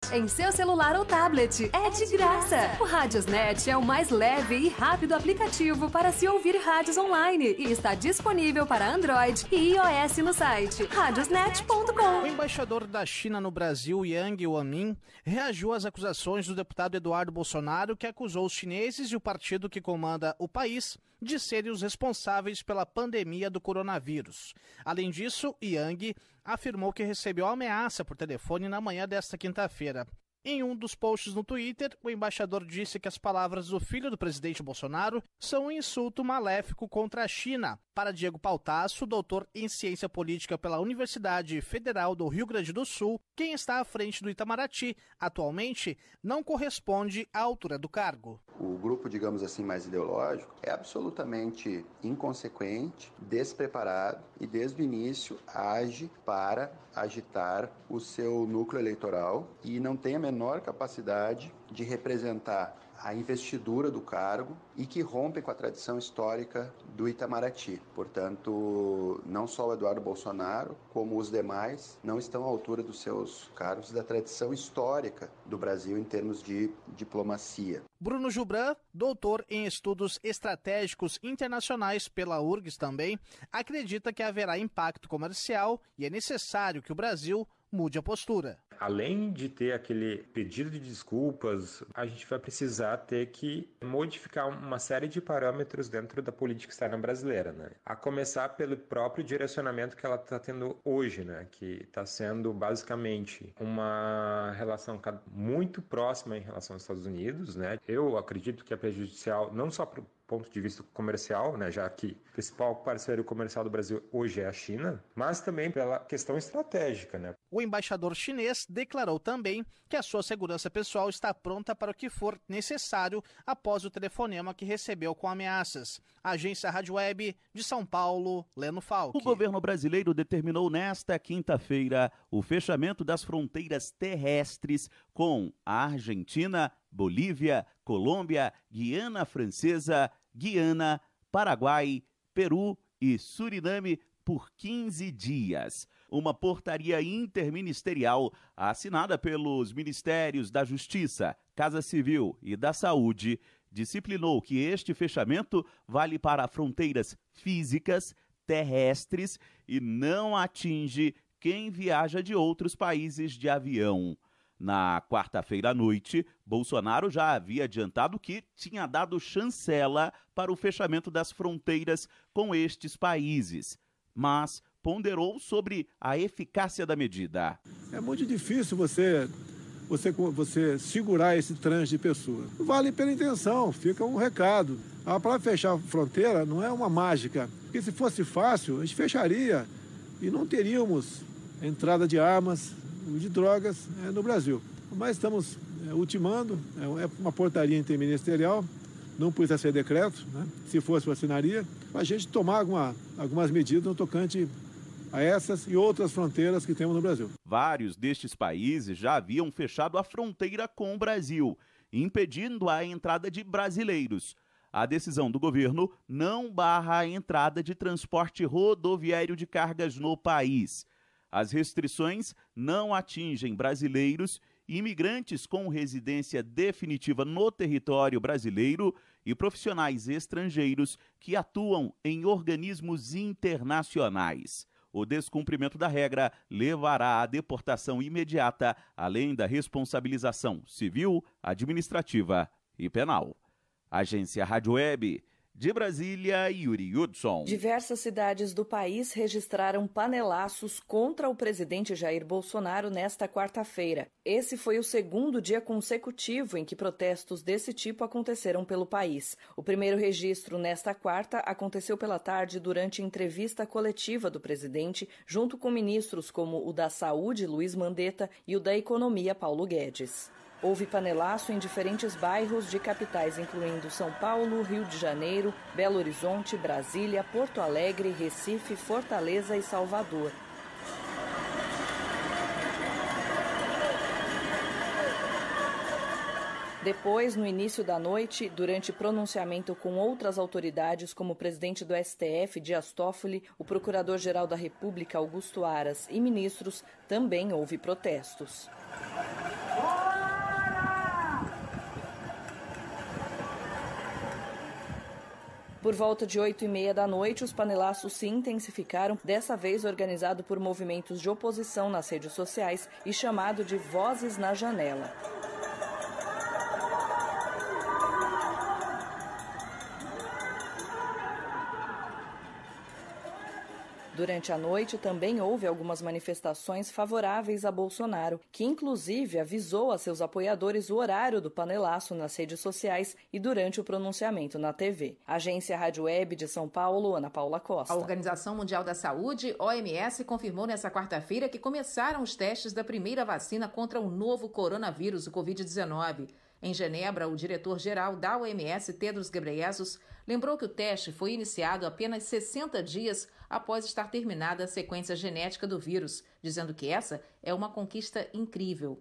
em seu celular ou tablet. É de graça. O Radiosnet é o mais leve e rápido aplicativo para se ouvir rádios online e está disponível para Android e iOS no site radiosnet.com. O embaixador da China no Brasil, Yang Wanmin, reagiu às acusações do deputado Eduardo Bolsonaro, que acusou os chineses e o partido que comanda o país de serem os responsáveis pela pandemia do coronavírus. Além disso, Yang afirmou que recebeu ameaça por telefone na manhã desta quinta-feira. Em um dos posts no Twitter, o embaixador disse que as palavras do filho do presidente Bolsonaro são um insulto maléfico contra a China. Para Diego Pautasso, doutor em ciência política pela Universidade Federal do Rio Grande do Sul, quem está à frente do Itamaraty atualmente não corresponde à altura do cargo. O grupo, digamos assim, mais ideológico é absolutamente inconsequente, despreparado e desde o início age para agitar o seu núcleo eleitoral e não tem a menor capacidade de representar a investidura do cargo e que rompe com a tradição histórica do Itamaraty. Portanto, não só o Eduardo Bolsonaro, como os demais, não estão à altura dos seus cargos da tradição histórica do Brasil em termos de diplomacia. Bruno Jubran, doutor em estudos estratégicos internacionais pela URGS também, acredita que haverá impacto comercial e é necessário que o Brasil mude a postura. Além de ter aquele pedido de desculpas, a gente vai precisar ter que modificar uma série de parâmetros dentro da política externa brasileira, né? A começar pelo próprio direcionamento que ela está tendo hoje, né? Que está sendo basicamente uma relação muito próxima em relação aos Estados Unidos, né? Eu acredito que é prejudicial não só para o ponto de vista comercial, né, já que o principal parceiro comercial do Brasil hoje é a China, mas também pela questão estratégica, né? O embaixador chinês declarou também que a sua segurança pessoal está pronta para o que for necessário após o telefonema que recebeu com ameaças. Agência Rádio Web de São Paulo, Leno Falck. O governo brasileiro determinou nesta quinta-feira o fechamento das fronteiras terrestres com a Argentina, Bolívia, Colômbia, Guiana Francesa, Guiana, Paraguai, Peru e Suriname por 15 dias. Uma portaria interministerial assinada pelos Ministérios da Justiça, Casa Civil e da Saúde disciplinou que este fechamento vale para fronteiras físicas, terrestres e não atinge quem viaja de outros países de avião. Na quarta-feira à noite, Bolsonaro já havia adiantado que tinha dado chancela para o fechamento das fronteiras com estes países, mas ponderou sobre a eficácia da medida. É muito difícil você segurar esse trânsito de pessoas. Vale pela intenção, fica um recado. Para fechar a fronteira não é uma mágica, porque se fosse fácil, a gente fecharia e não teríamos entrada de armas, de drogas no Brasil. Mas estamos ultimando, é uma portaria interministerial, não precisa ser decreto, né? Se fosse, assinaria, para a gente tomar algumas medidas no tocante a essas e outras fronteiras que temos no Brasil. Vários destes países já haviam fechado a fronteira com o Brasil, impedindo a entrada de brasileiros. A decisão do governo não barra a entrada de transporte rodoviário de cargas no país. As restrições não atingem brasileiros, imigrantes com residência definitiva no território brasileiro e profissionais estrangeiros que atuam em organismos internacionais. O descumprimento da regra levará à deportação imediata, além da responsabilização civil, administrativa e penal. Agência Rádio Web. De Brasília, Yuri Hudson. Diversas cidades do país registraram panelaços contra o presidente Jair Bolsonaro nesta quarta-feira. Esse foi o segundo dia consecutivo em que protestos desse tipo aconteceram pelo país. O primeiro registro nesta quarta aconteceu pela tarde durante entrevista coletiva do presidente, junto com ministros como o da Saúde, Luiz Mandetta, e o da Economia, Paulo Guedes. Houve panelaço em diferentes bairros de capitais, incluindo São Paulo, Rio de Janeiro, Belo Horizonte, Brasília, Porto Alegre, Recife, Fortaleza e Salvador. Depois, no início da noite, durante pronunciamento com outras autoridades, como o presidente do STF, Dias Toffoli, o procurador-geral da República, Augusto Aras, e ministros, também houve protestos. Por volta de 8h30 da noite, os panelaços se intensificaram, dessa vez organizado por movimentos de oposição nas redes sociais e chamado de Vozes na Janela. Durante a noite, também houve algumas manifestações favoráveis a Bolsonaro, que inclusive avisou a seus apoiadores o horário do panelaço nas redes sociais e durante o pronunciamento na TV. Agência Rádio Web de São Paulo, Ana Paula Costa. A Organização Mundial da Saúde, OMS, confirmou nesta quarta-feira que começaram os testes da primeira vacina contra o novo coronavírus, o Covid-19. Em Genebra, o diretor-geral da OMS, Tedros Ghebreyesus, lembrou que o teste foi iniciado apenas 60 dias após estar terminada a sequência genética do vírus, dizendo que essa é uma conquista incrível.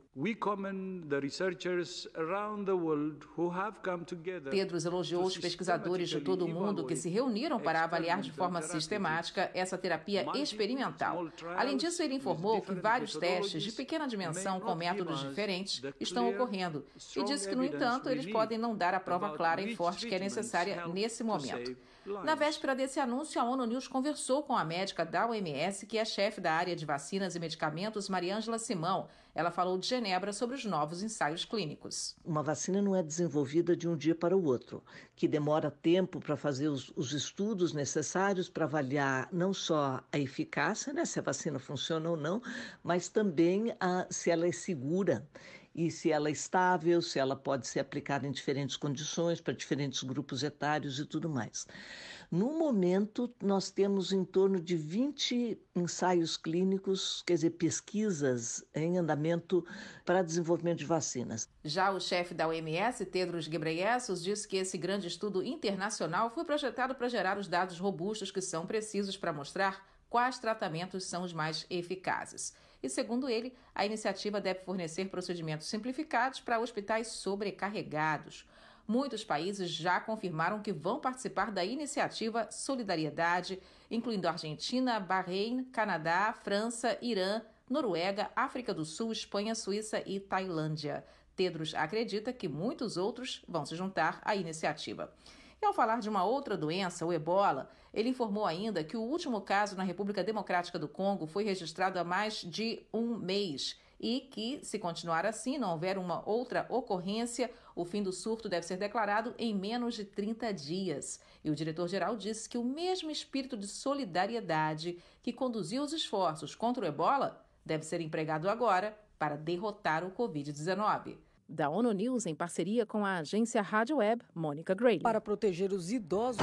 Tedros elogiou os pesquisadores de todo o mundo que se reuniram para avaliar de forma sistemática essa terapia experimental. Além disso, ele informou que vários testes de pequena dimensão com métodos diferentes estão ocorrendo e disse que, no entanto, eles podem não dar a prova clara e forte que é necessária nesse momento. Na véspera desse anúncio, a ONU News conversou com a médica da OMS, que é chefe da área de vacinas e medicamentos, Mariângela Simão. Ela falou de Genebra sobre os novos ensaios clínicos. Uma vacina não é desenvolvida de um dia para o outro, que demora tempo para fazer os estudos necessários para avaliar não só a eficácia, né, se a vacina funciona ou não, mas também se ela é segura. E se ela é estável, se ela pode ser aplicada em diferentes condições, para diferentes grupos etários e tudo mais. No momento, nós temos em torno de 20 ensaios clínicos, quer dizer, pesquisas em andamento para desenvolvimento de vacinas. Já o chefe da OMS, Tedros Ghebreyesus, disse que esse grande estudo internacional foi projetado para gerar os dados robustos que são precisos para mostrar quais tratamentos são os mais eficazes. E, segundo ele, a iniciativa deve fornecer procedimentos simplificados para hospitais sobrecarregados. Muitos países já confirmaram que vão participar da iniciativa Solidariedade, incluindo Argentina, Bahrein, Canadá, França, Irã, Noruega, África do Sul, Espanha, Suíça e Tailândia. Tedros acredita que muitos outros vão se juntar à iniciativa. E ao falar de uma outra doença, o ebola, ele informou ainda que o último caso na República Democrática do Congo foi registrado há mais de um mês e que, se continuar assim, não houver uma outra ocorrência, o fim do surto deve ser declarado em menos de 30 dias. E o diretor-geral disse que o mesmo espírito de solidariedade que conduziu os esforços contra o ebola deve ser empregado agora para derrotar o Covid-19. Da ONU News, em parceria com a agência Rádio Web, Mônica Grayley. Para proteger os idosos...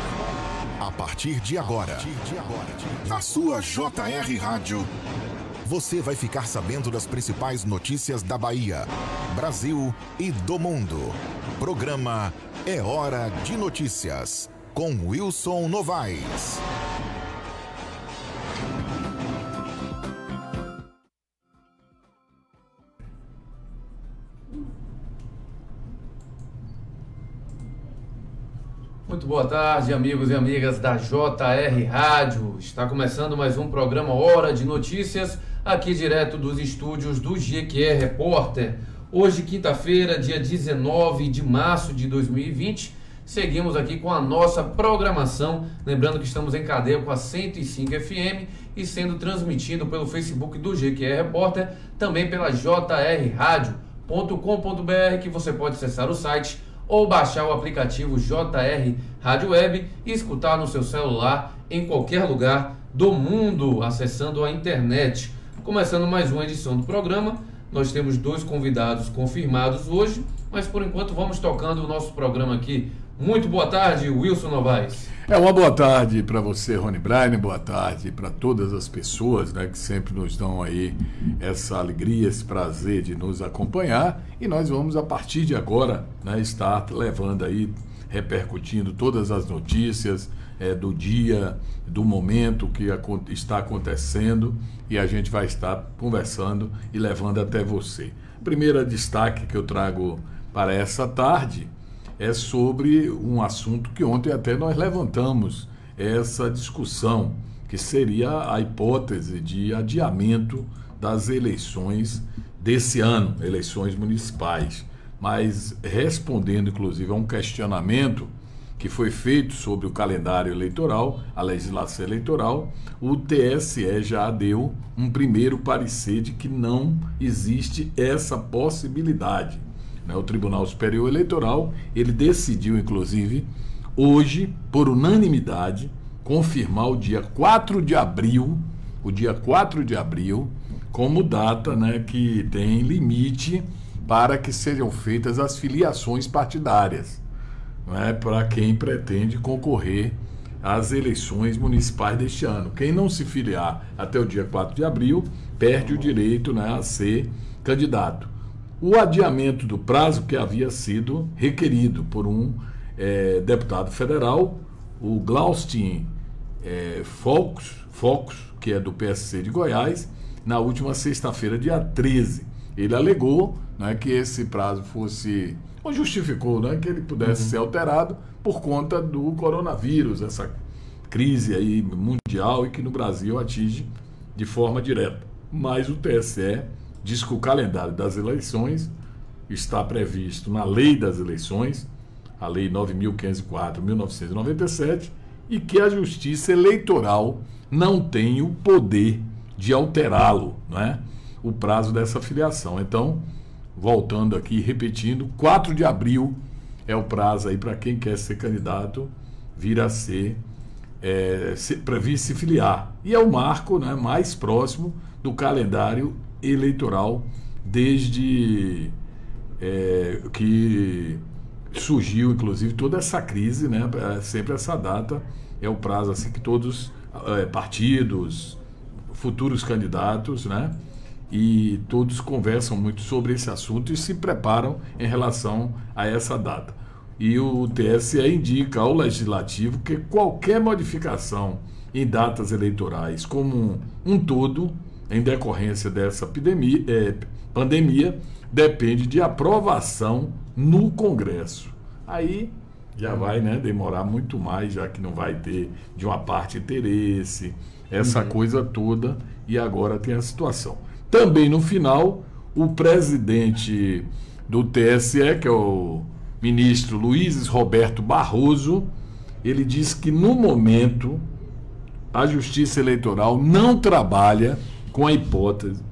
A partir de agora, na sua JR Rádio, você vai ficar sabendo das principais notícias da Bahia, Brasil e do mundo. Programa É Hora de Notícias, com Wilson Novaes. Muito boa tarde, amigos e amigas da JR Rádio. Está começando mais um programa Hora de Notícias, aqui direto dos estúdios do GQR Repórter. Hoje, quinta-feira, dia 19 de março de 2020, seguimos aqui com a nossa programação. Lembrando que estamos em cadeia com a 105 FM e sendo transmitido pelo Facebook do GQR Repórter, também pela jrradio.com.br, que você pode acessar o site ou baixar o aplicativo JR Rádio Web e escutar no seu celular em qualquer lugar do mundo, acessando a internet. Começando mais uma edição do programa, nós temos 2 convidados confirmados hoje, mas por enquanto vamos tocando o nosso programa aqui. Muito boa tarde, Wilson Novaes. Uma boa tarde para você, Rony Braine, boa tarde para todas as pessoas, né, que sempre nos dão aí essa alegria, esse prazer de nos acompanhar, e nós vamos a partir de agora, né, estar levando aí, repercutindo todas as notícias do dia, do momento que está acontecendo, e a gente vai estar conversando e levando até você. Primeiro destaque que eu trago para essa tarde é sobre um assunto que ontem até nós levantamos essa discussão, que seria a hipótese de adiamento das eleições desse ano, eleições municipais. Mas respondendo, inclusive, a um questionamento que foi feito sobre o calendário eleitoral, a legislação eleitoral, o TSE já deu um primeiro parecer de que não existe essa possibilidade. O Tribunal Superior Eleitoral, ele decidiu, inclusive, hoje, por unanimidade, confirmar o dia 4 de abril, como data, né, que tem limite para que sejam feitas as filiações partidárias, para quem pretende concorrer às eleições municipais deste ano. Quem não se filiar até o dia 4 de abril perde o direito, né, a ser candidato. O adiamento do prazo que havia sido requerido por um deputado federal, o Glaustin Focus, que é do PSC de Goiás, na última sexta-feira, dia 13. Ele alegou, né, que esse prazo fosse, ou justificou, né, que ele pudesse ser alterado por conta do coronavírus, essa crise aí mundial e que no Brasil atinge de forma direta. Mas o TSE diz que o calendário das eleições está previsto na Lei das Eleições, a Lei 9.504/1997, e que a Justiça Eleitoral não tem o poder de alterá-lo, né, o prazo dessa filiação. Então, voltando aqui, repetindo, 4 de abril é o prazo aí para quem quer ser candidato vir a ser previsto se filiar. E é o marco, né, mais próximo do calendário eleitoral desde que surgiu, inclusive, toda essa crise, né? Sempre essa data é o prazo assim que todos partidos, futuros candidatos, né, e todos conversam muito sobre esse assunto e se preparam em relação a essa data. E o TSE indica ao Legislativo que qualquer modificação em datas eleitorais como um todo, em decorrência dessa pandemia, depende de aprovação no Congresso. Aí já vai, né, demorar muito mais, já que não vai ter de uma parte interesse, essa coisa toda, e agora tem a situação. Também no final, o presidente do TSE, que é o ministro Luiz Roberto Barroso, ele diz que no momento a Justiça Eleitoral não trabalha com a hipótese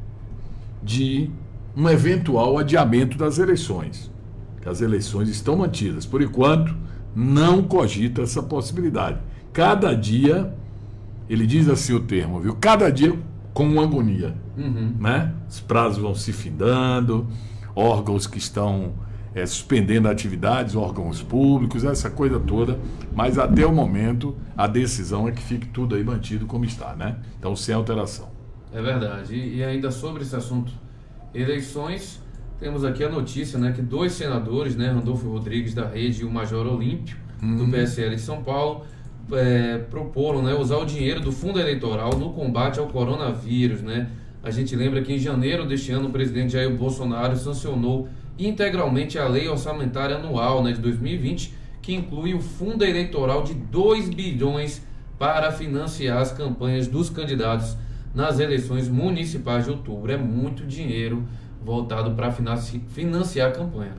de um eventual adiamento das eleições, que as eleições estão mantidas. Por enquanto, não cogita essa possibilidade. Cada dia, ele diz assim o termo, viu? Cada dia com uma agonia, né? Os prazos vão se findando, órgãos que estão suspendendo atividades, órgãos públicos, essa coisa toda, mas até o momento a decisão é que fique tudo aí mantido como está, né? Então, sem alteração. É verdade. E ainda sobre esse assunto, eleições, temos aqui a notícia, né, que 2 senadores, né, Randolfo Rodrigues da Rede e o Major Olímpio, do PSL de São Paulo, proporam, né, usar o dinheiro do fundo eleitoral no combate ao coronavírus, né? A gente lembra que em janeiro deste ano o presidente Jair Bolsonaro sancionou integralmente a lei orçamentária anual, né, de 2020, que inclui o fundo eleitoral de 2 bilhões para financiar as campanhas dos candidatos nas eleições municipais de outubro. É muito dinheiro voltado para financiar a campanha.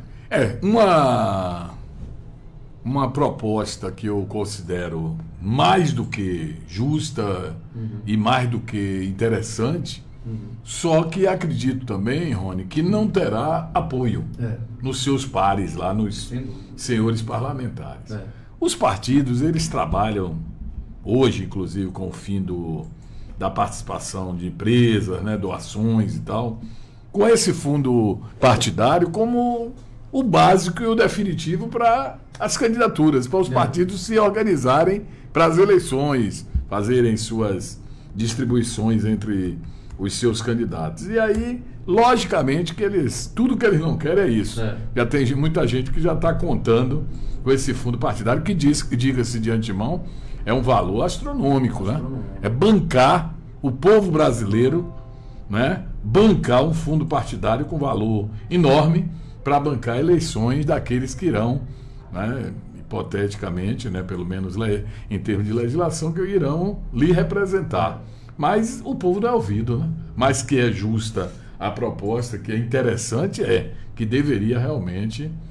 Uma proposta que eu considero mais do que justa e mais do que interessante, só que acredito também, Rony, que não terá apoio nos seus pares lá, nos senhores parlamentares. Os partidos, eles trabalham hoje, inclusive, com o fim da participação de empresas, né, doações e tal, com esse fundo partidário como o básico e o definitivo para as candidaturas, para os partidos se organizarem para as eleições, fazerem suas distribuições entre os seus candidatos. E aí, logicamente, que tudo que eles não querem é isso. Já tem muita gente que já está contando com esse fundo partidário, que diga-se de antemão, é um valor astronômico, né? É bancar o povo brasileiro, né? Bancar um fundo partidário com valor enorme para bancar eleições daqueles que irão, né, hipoteticamente, né, pelo menos em termos de legislação, que irão lhe representar. Mas o povo não é ouvido, né? Mas que é justa a proposta, que é interessante, que deveria realmente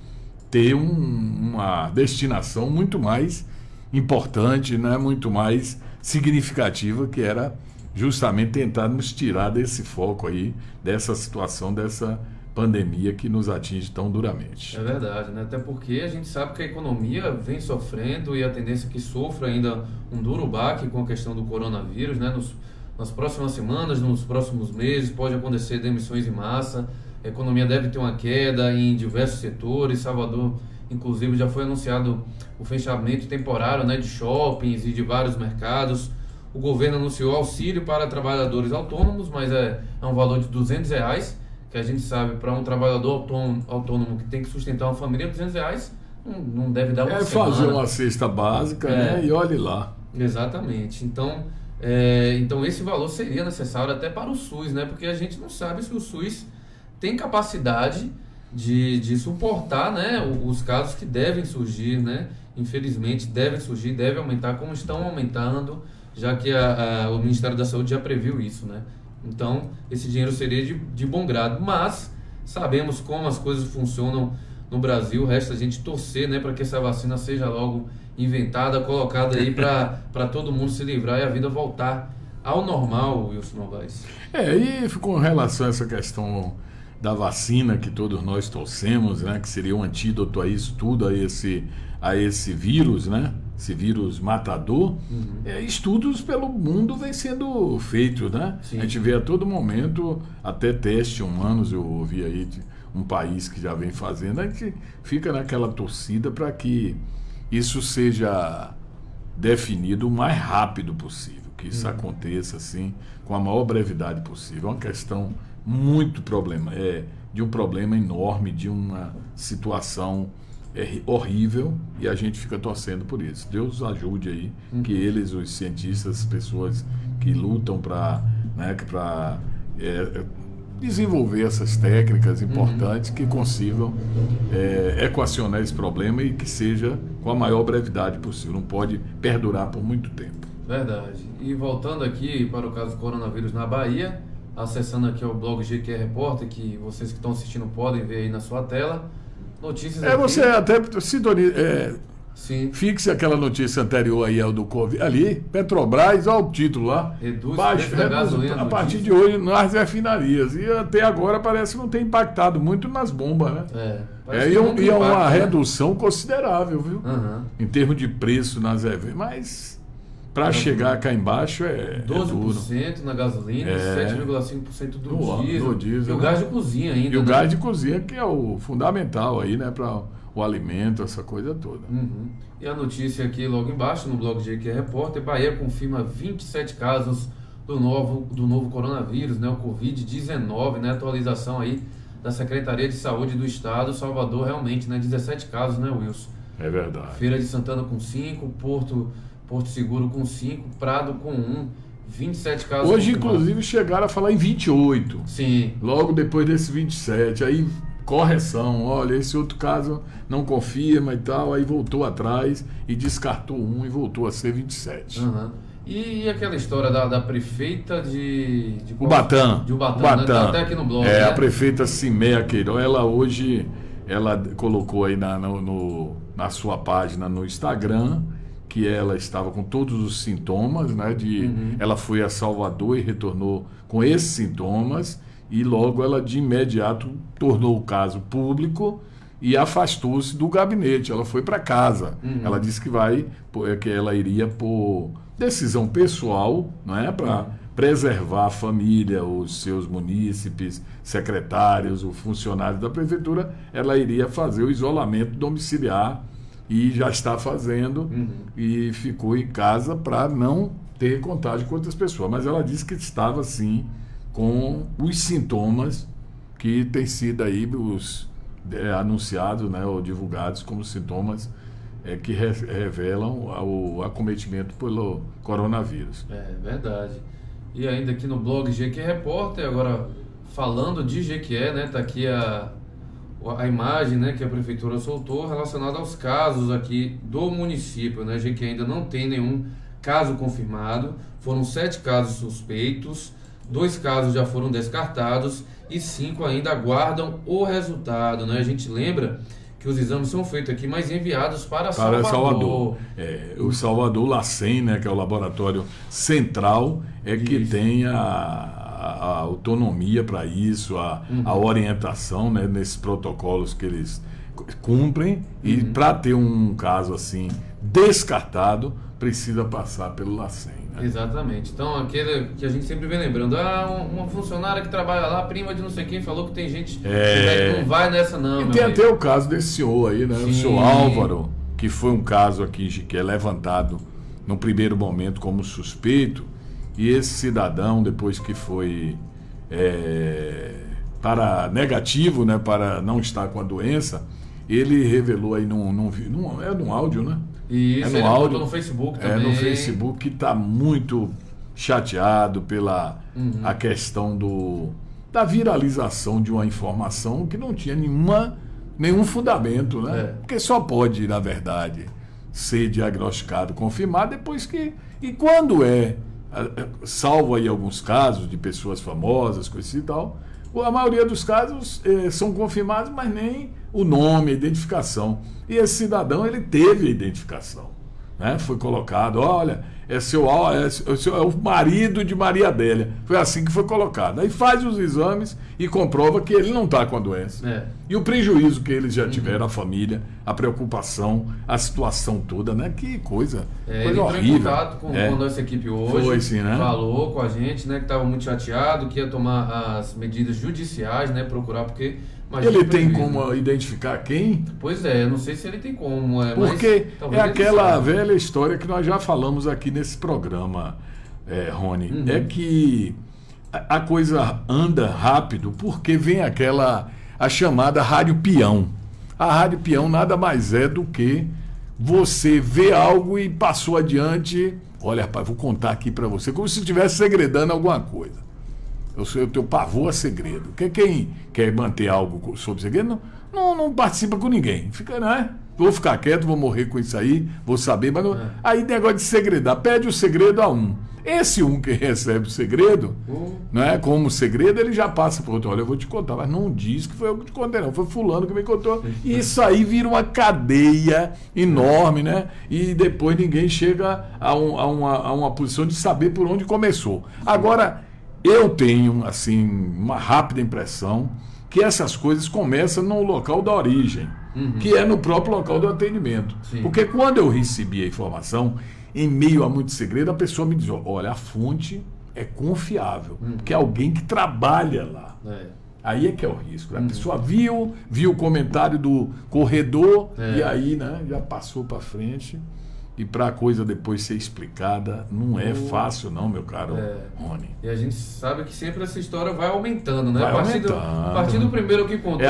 ter uma destinação muito mais importante, né? Muito mais significativa, que era justamente tentar nos tirar desse foco aí, dessa situação, dessa pandemia que nos atinge tão duramente. É verdade, né? Até porque a gente sabe que a economia vem sofrendo e a tendência é que sofra ainda um duro baque com a questão do coronavírus, né? Nas próximas semanas, nos próximos meses, pode acontecer demissões em massa, a economia deve ter uma queda em diversos setores. Salvador, inclusive, já foi anunciado o fechamento temporário, né, de shoppings e de vários mercados. O governo anunciou auxílio para trabalhadores autônomos, mas é um valor de R$200, que a gente sabe, para um trabalhador autônomo que tem que sustentar uma família, R$200 não deve dar uma semana. Fazer uma cesta básica, né? E olhe lá. Exatamente. Então esse valor seria necessário até para o SUS, né? Porque a gente não sabe se o SUS tem capacidade de suportar, né, os casos que devem surgir, né? Infelizmente devem surgir, devem aumentar, como estão aumentando, já que o Ministério da Saúde já previu isso, né? Então, esse dinheiro seria de bom grado, mas sabemos como as coisas funcionam no Brasil. Resta a gente torcer, né, para que essa vacina seja logo inventada, colocada aí para todo mundo se livrar e a vida voltar ao normal, Wilson Novaes. E com relação a essa questão da vacina, que todos nós torcemos, né, que seria um antídoto a isso tudo, a esse vírus, né? Esse vírus matador, estudos pelo mundo vêm sendo feitos, né? Sim. A gente vê a todo momento, até testes humanos, eu ouvi aí de um país que já vem fazendo, a gente fica naquela torcida para que isso seja definido o mais rápido possível, que isso aconteça assim, com a maior brevidade possível. É uma questão muito de um problema enorme, de uma situação horrível, e a gente fica torcendo por isso. Deus ajude aí, que eles, os cientistas, as pessoas que lutam para desenvolver essas técnicas importantes, que consigam equacionar esse problema e que seja com a maior brevidade possível. Não pode perdurar por muito tempo. Verdade. E voltando aqui para o caso do coronavírus na Bahia, acessando aqui o blog GQR Repórter, que vocês que estão assistindo podem ver aí na sua tela. Notícias aqui. Você até fixe aquela notícia anterior aí ao do Covid. Ali, Petrobras, olha o título lá. Reduz a partir de hoje nas refinarias. E até agora parece que não tem impactado muito nas bombas, né? E é uma redução considerável, viu? Em termos de preço nas refinarias. Mas para chegar cá embaixo 12% na gasolina, 7,5% do diesel. E o gás de cozinha ainda. E o gás de cozinha, que é o fundamental aí, né? Para o alimento, essa coisa toda. E a notícia aqui logo embaixo, no blog GQ Repórter, Bahia confirma 27 casos do novo coronavírus, né? O Covid-19, né? Atualização aí da Secretaria de Saúde do Estado. Salvador realmente, né? 17 casos, né, Wilson? É verdade. Feira de Santana com 5, Porto Seguro com 5, Prado com 1, 27 casos. Hoje, inclusive, chegaram a falar em 28. Sim. Logo depois desse 27. Aí, correção. Olha, esse outro caso não confirma e tal. Aí voltou atrás e descartou 1 e voltou a ser 27. E aquela história da prefeita de Ubatã. De Ubatã, né? Tá até aqui no blog, né? A prefeita Cimeia Queiroz, ela colocou aí na sua página no Instagram que ela estava com todos os sintomas, né? Ela foi a Salvador e retornou com esses sintomas, e logo ela de imediato tornou o caso público e afastou-se do gabinete. Ela foi para casa. Ela disse que ela iria por decisão pessoal, não é, para preservar a família, os seus munícipes, secretários, o funcionário da prefeitura. Ela iria fazer o isolamento domiciliar. E já está fazendo, e ficou em casa para não ter contágio com outras pessoas. Mas ela disse que estava, sim, com os sintomas que têm sido aí anunciados, né, ou divulgados como sintomas que revelam o acometimento pelo coronavírus. É verdade. E ainda aqui no blog GQ Repórter, agora falando de Jequié, né, está aqui a imagem, né, que a prefeitura soltou relacionada aos casos aqui do município, né, que ainda não tem nenhum caso confirmado. Foram 7 casos suspeitos, 2 casos já foram descartados e 5 ainda aguardam o resultado, né? A gente lembra que os exames são feitos aqui, mas enviados para Salvador. O Salvador LACEN, né, que é o laboratório central, que tem a autonomia para isso, a orientação, né, nesses protocolos que eles cumprem, e para ter um caso assim descartado, precisa passar pelo LACEN. Né? Exatamente. Então, aquele que a gente sempre vem lembrando, uma funcionária que trabalha lá, prima de não sei quem, falou que tem gente que não vai nessa não. E tem até o caso desse senhor aí, né? Sim. O senhor Álvaro, que foi um caso aqui que é levantado no primeiro momento como suspeito, e esse cidadão, depois que foi para negativo, né, para não estar com a doença, ele revelou aí num áudio, né? Isso, ele áudio, no Facebook também. No Facebook, que está muito chateado pela a questão da viralização de uma informação que não tinha nenhum fundamento, né? Porque só pode, na verdade, ser diagnosticado, confirmado depois que... E quando salvo aí alguns casos de pessoas famosas, coisas e tal, a maioria dos casos são confirmados, mas nem o nome, a identificação. E esse cidadão, ele teve a identificação, né? Foi colocado, olha, é o marido de Maria Adélia. Foi assim que foi colocado. Aí faz os exames e comprova que ele não está com a doença. E o prejuízo que eles já tiveram, a família, a preocupação, a situação toda, né? Que coisa, coisa horrível. Ele entrou em contato com a nossa equipe hoje. Foi, sim, né? Falou com a gente, né? Que estava muito chateado, que ia tomar as medidas judiciais, né? Procurar, porque... Ele tem como identificar quem? Pois é, eu não sei se ele tem como. Porque é aquela velha história que nós já falamos aqui nesse programa, Rony. É que a coisa anda rápido porque vem a chamada rádio peão. A rádio peão nada mais é do que você vê algo e passou adiante. Olha, rapaz, vou contar aqui para você, como se estivesse segredando alguma coisa. Eu tenho pavor a segredo. Quem quer manter algo sobre segredo não participa com ninguém. Fica, né? Vou ficar quieto, vou morrer com isso aí, vou saber, mas não... Aí negócio de segredar, pede o segredo a um. Esse um que recebe o segredo, né, como segredo, ele já passa para outro. Olha, eu vou te contar, mas não diz que foi eu que te contei, não. Foi fulano que me contou. E isso aí vira uma cadeia enorme, né? E depois ninguém chega a uma posição de saber por onde começou. Agora... Eu tenho, assim, uma rápida impressão que essas coisas começam no local da origem, que é no próprio local do atendimento. Sim. Porque quando eu recebi a informação, em meio a muito segredo, a pessoa me diz, olha, a fonte é confiável, porque é alguém que trabalha lá. Aí é que é o risco. A pessoa viu o comentário do corredor e aí, né, já passou para frente. E para a coisa depois ser explicada, não é fácil não, meu caro Rony. E a gente sabe que sempre essa história vai aumentando, né? Vai a partir do primeiro que contou,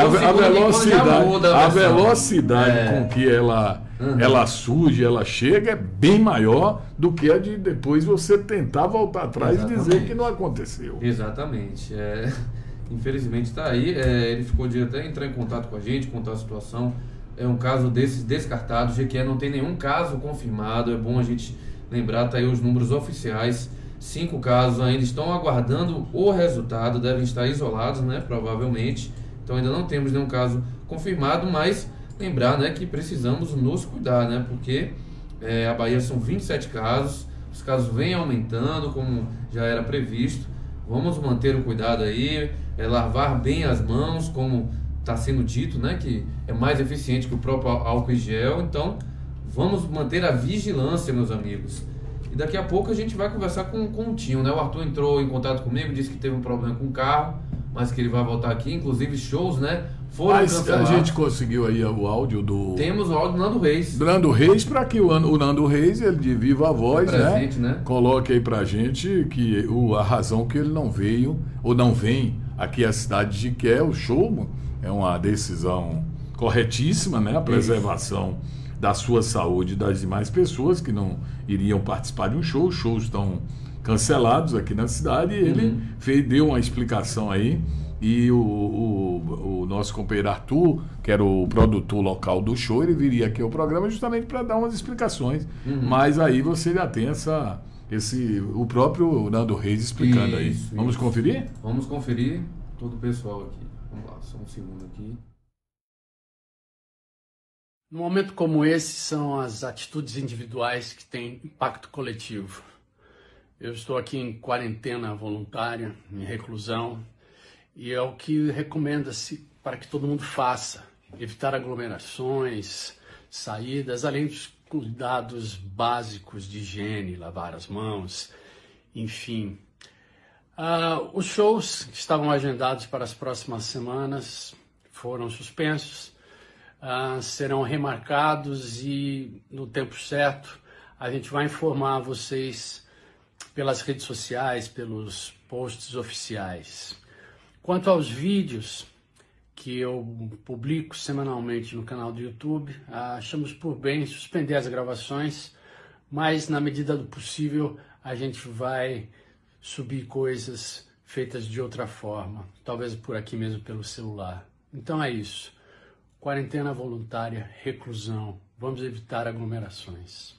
a velocidade com que ela surge, ela chega, é bem maior do que a de depois você tentar voltar atrás e dizer que não aconteceu. Exatamente. Infelizmente está aí. Ele ficou de até entrar em contato com a gente, contar a situação. É um caso desses descartados. GQE não tem nenhum caso confirmado. É bom a gente lembrar, tá aí os números oficiais. 5 casos ainda estão aguardando o resultado, devem estar isolados, né, provavelmente. Então ainda não temos nenhum caso confirmado, mas lembrar, né, que precisamos nos cuidar, né, porque a Bahia são 27 casos, os casos vêm aumentando, como já era previsto. Vamos manter o cuidado aí, lavar bem as mãos, como está sendo dito, né, que é mais eficiente que o próprio álcool em gel. Então vamos manter a vigilância, meus amigos. E daqui a pouco a gente vai conversar com o Tinho, né? O Arthur entrou em contato comigo, disse que teve um problema com o carro, mas que ele vai voltar aqui. Inclusive shows, né, foram cancelados. A gente conseguiu aí o áudio do... Temos o áudio do Nando Reis. Nando Reis, para que o Nando Reis, ele de viva voz, presente, né? Coloque aí pra gente que a razão que ele não veio, ou não vem aqui à cidade de Jequié, o show... É uma decisão corretíssima, né? A preservação da sua saúde e das demais pessoas que não iriam participar de um show. Os shows estão cancelados aqui na cidade e ele deu uma explicação aí. E o nosso companheiro Arthur, que era o produtor local do show, ele viria aqui ao programa justamente para dar umas explicações. Mas aí você já tem o próprio Nando Reis explicando aí. Vamos conferir? Vamos conferir todo o pessoal aqui. Vamos lá, só um segundo aqui. No momento como esse, são as atitudes individuais que têm impacto coletivo. Eu estou aqui em quarentena voluntária, em reclusão, e é o que recomenda-se para que todo mundo faça. Evitar aglomerações, saídas, além dos cuidados básicos de higiene, lavar as mãos, enfim. Os shows que estavam agendados para as próximas semanas foram suspensos. Serão remarcados e no tempo certo a gente vai informar vocês pelas redes sociais, pelos posts oficiais. Quanto aos vídeos que eu publico semanalmente no canal do YouTube, achamos por bem suspender as gravações, mas na medida do possível a gente vai subir coisas feitas de outra forma, talvez por aqui mesmo pelo celular. Então é isso. Quarentena voluntária, reclusão. Vamos evitar aglomerações.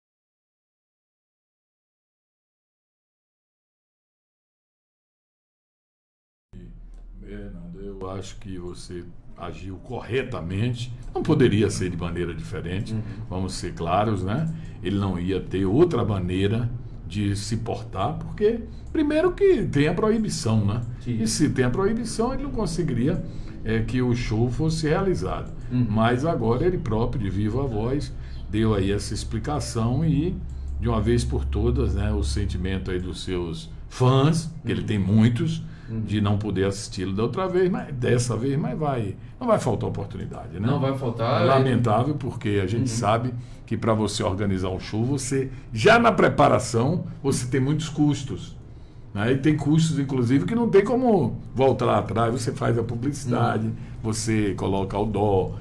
Bernardo, eu acho que você agiu corretamente. Não poderia ser de maneira diferente, vamos ser claros, né? Ele não ia ter outra maneira de se portar, porque, primeiro, que tem a proibição, né? Sim. E se tem a proibição, ele não conseguiria que o show fosse realizado. Mas agora ele próprio, de viva voz, deu aí essa explicação e, de uma vez por todas, né, o sentimento aí dos seus fãs, que ele tem muitos, de não poder assisti-lo dessa vez, mas não vai faltar oportunidade, né? Não vai faltar. É lamentável, porque a gente sabe que para você organizar um show, você, já na preparação, você tem muitos custos. Né? E tem custos, inclusive, que não tem como voltar lá atrás. Você faz a publicidade, você coloca outdoor,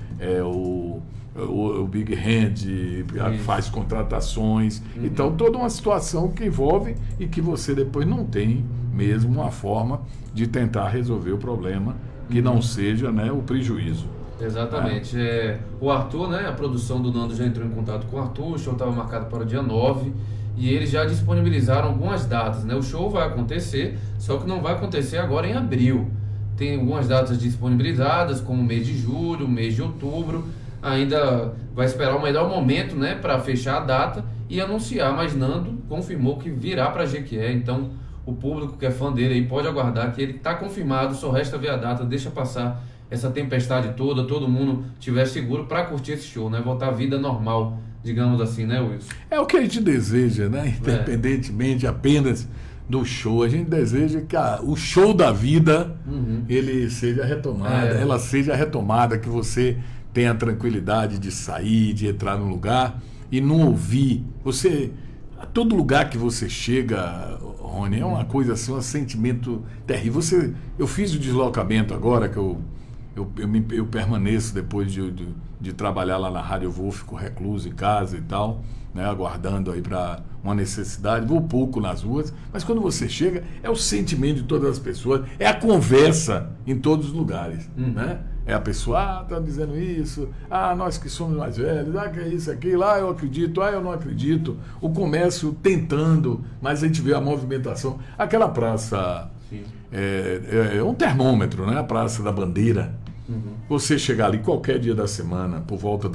o Big Hand, faz contratações. Então, toda uma situação que envolve e que você depois não tem mesmo uma forma de tentar resolver o problema que não seja, né, o prejuízo. Exatamente. O Arthur, né, a produção do Nando já entrou em contato com o Arthur, o show estava marcado para o dia 9 e eles já disponibilizaram algumas datas, né? O show vai acontecer, só que não vai acontecer agora em abril. Tem algumas datas disponibilizadas, como o mês de julho, o mês de outubro. Ainda vai esperar o melhor momento, né, para fechar a data e anunciar, mas Nando confirmou que virá para Jequié, então o público que é fã dele aí pode aguardar que ele está confirmado, só resta ver a data, deixa passar essa tempestade toda, todo mundo estiver seguro para curtir esse show, né, voltar à vida normal, digamos assim, né, Wilson? É o que a gente deseja, né, independentemente apenas do show, a gente deseja que o show da vida ele seja retomado, ela seja retomada, que você tenha a tranquilidade de sair, de entrar no lugar e não ouvir. A todo lugar que você chega, Rony, é uma coisa assim, um sentimento terrível. Eu fiz o deslocamento agora, que eu permaneço depois de trabalhar lá na rádio, eu vou, fico recluso em casa e tal, né, aguardando aí para uma necessidade, vou pouco nas ruas, mas quando você chega, é o sentimento de todas as pessoas, é a conversa em todos os lugares, né? É a pessoa, tá dizendo isso, nós que somos mais velhos, que é isso, aquilo, eu acredito, eu não acredito. O comércio tentando, mas a gente vê a movimentação. Aquela praça é um termômetro, né? A Praça da Bandeira. Você chegar ali qualquer dia da semana, por volta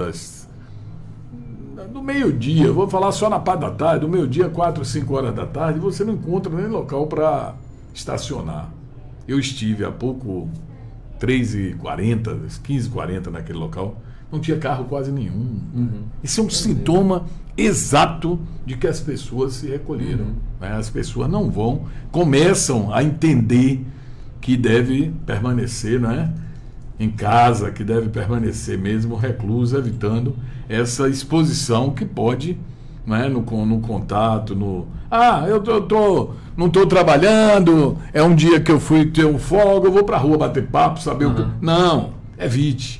do meio-dia, vou falar só na parte da tarde, do meio-dia, 4, 5 horas da tarde, você não encontra nem local para estacionar. Eu estive há pouco 3h40, 15h40 naquele local, não tinha carro quase nenhum. Isso é um sintoma exato de que as pessoas se recolheram. Né? As pessoas não vão, começam a entender que deve permanecer, né, em casa, que deve permanecer mesmo recluso, evitando essa exposição que pode, né, no contato, não estou trabalhando, é um dia que eu fui ter um folga, eu vou para a rua bater papo, saber o que... Não, evite.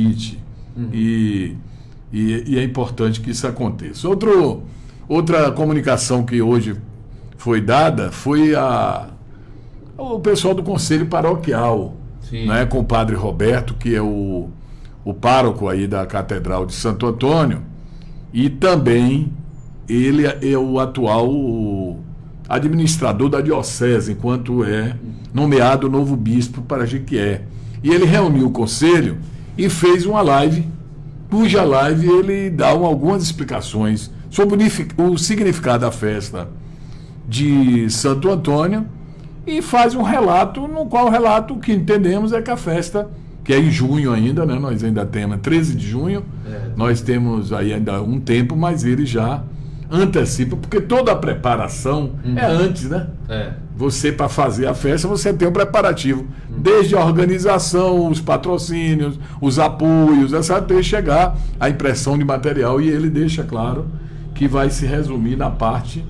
E é importante que isso aconteça. Outra comunicação que hoje foi dada foi o pessoal do Conselho Paroquial, né, com o Padre Roberto, que é o pároco aí da Catedral de Santo Antônio, e também ele é o atual administrador da diocese, enquanto é nomeado o novo bispo para Jequié. E ele reuniu o conselho e fez uma live cuja live ele dá algumas explicações sobre o significado da festa de Santo Antônio e faz um relato, no qual o relato que entendemos é que a festa, que é em junho ainda, né? Nós ainda temos 13 de junho, nós temos aí ainda um tempo, mas ele já antecipa, porque toda a preparação é antes, né? Você, para fazer a festa, você tem um preparativo, desde a organização, os patrocínios, os apoios, até chegar à impressão de material, e ele deixa claro que vai se resumir na parte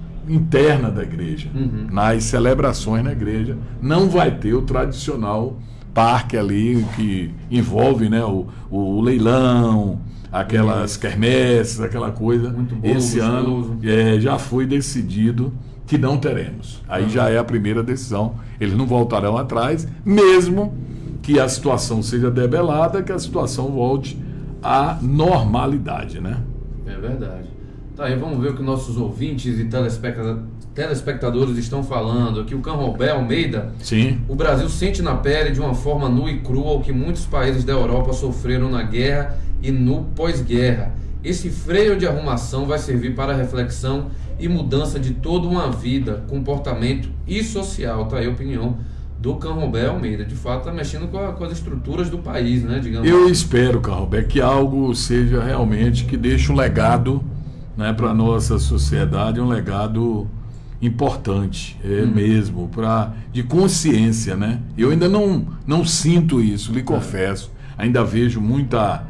interna da igreja, nas celebrações na igreja. Não vai ter o tradicional parque ali que envolve, né, o leilão, aquelas quermesses, aquela coisa. Muito bom, esse ano já foi decidido que não teremos. Aí já é a primeira decisão. Eles não voltarão atrás, mesmo que a situação seja debelada, que a situação volte à normalidade, né? É verdade. Tá aí, vamos ver o que nossos ouvintes e telespectadores estão falando. Aqui o Canrobé Almeida. Sim. O Brasil sente na pele de uma forma nua e crua o que muitos países da Europa sofreram na guerra e no pós-guerra. Esse freio de arrumação vai servir para reflexão e mudança de toda uma vida, comportamento e social. Tá aí a opinião do Canrobé Almeida. De fato, está mexendo com as estruturas do país, né? Digamos. Eu espero, Canrobé, que algo seja realmente que deixe um legado, né, para a nossa sociedade, um legado importante, mesmo, de consciência, né? Eu ainda não sinto isso, lhe confesso. Ainda vejo muita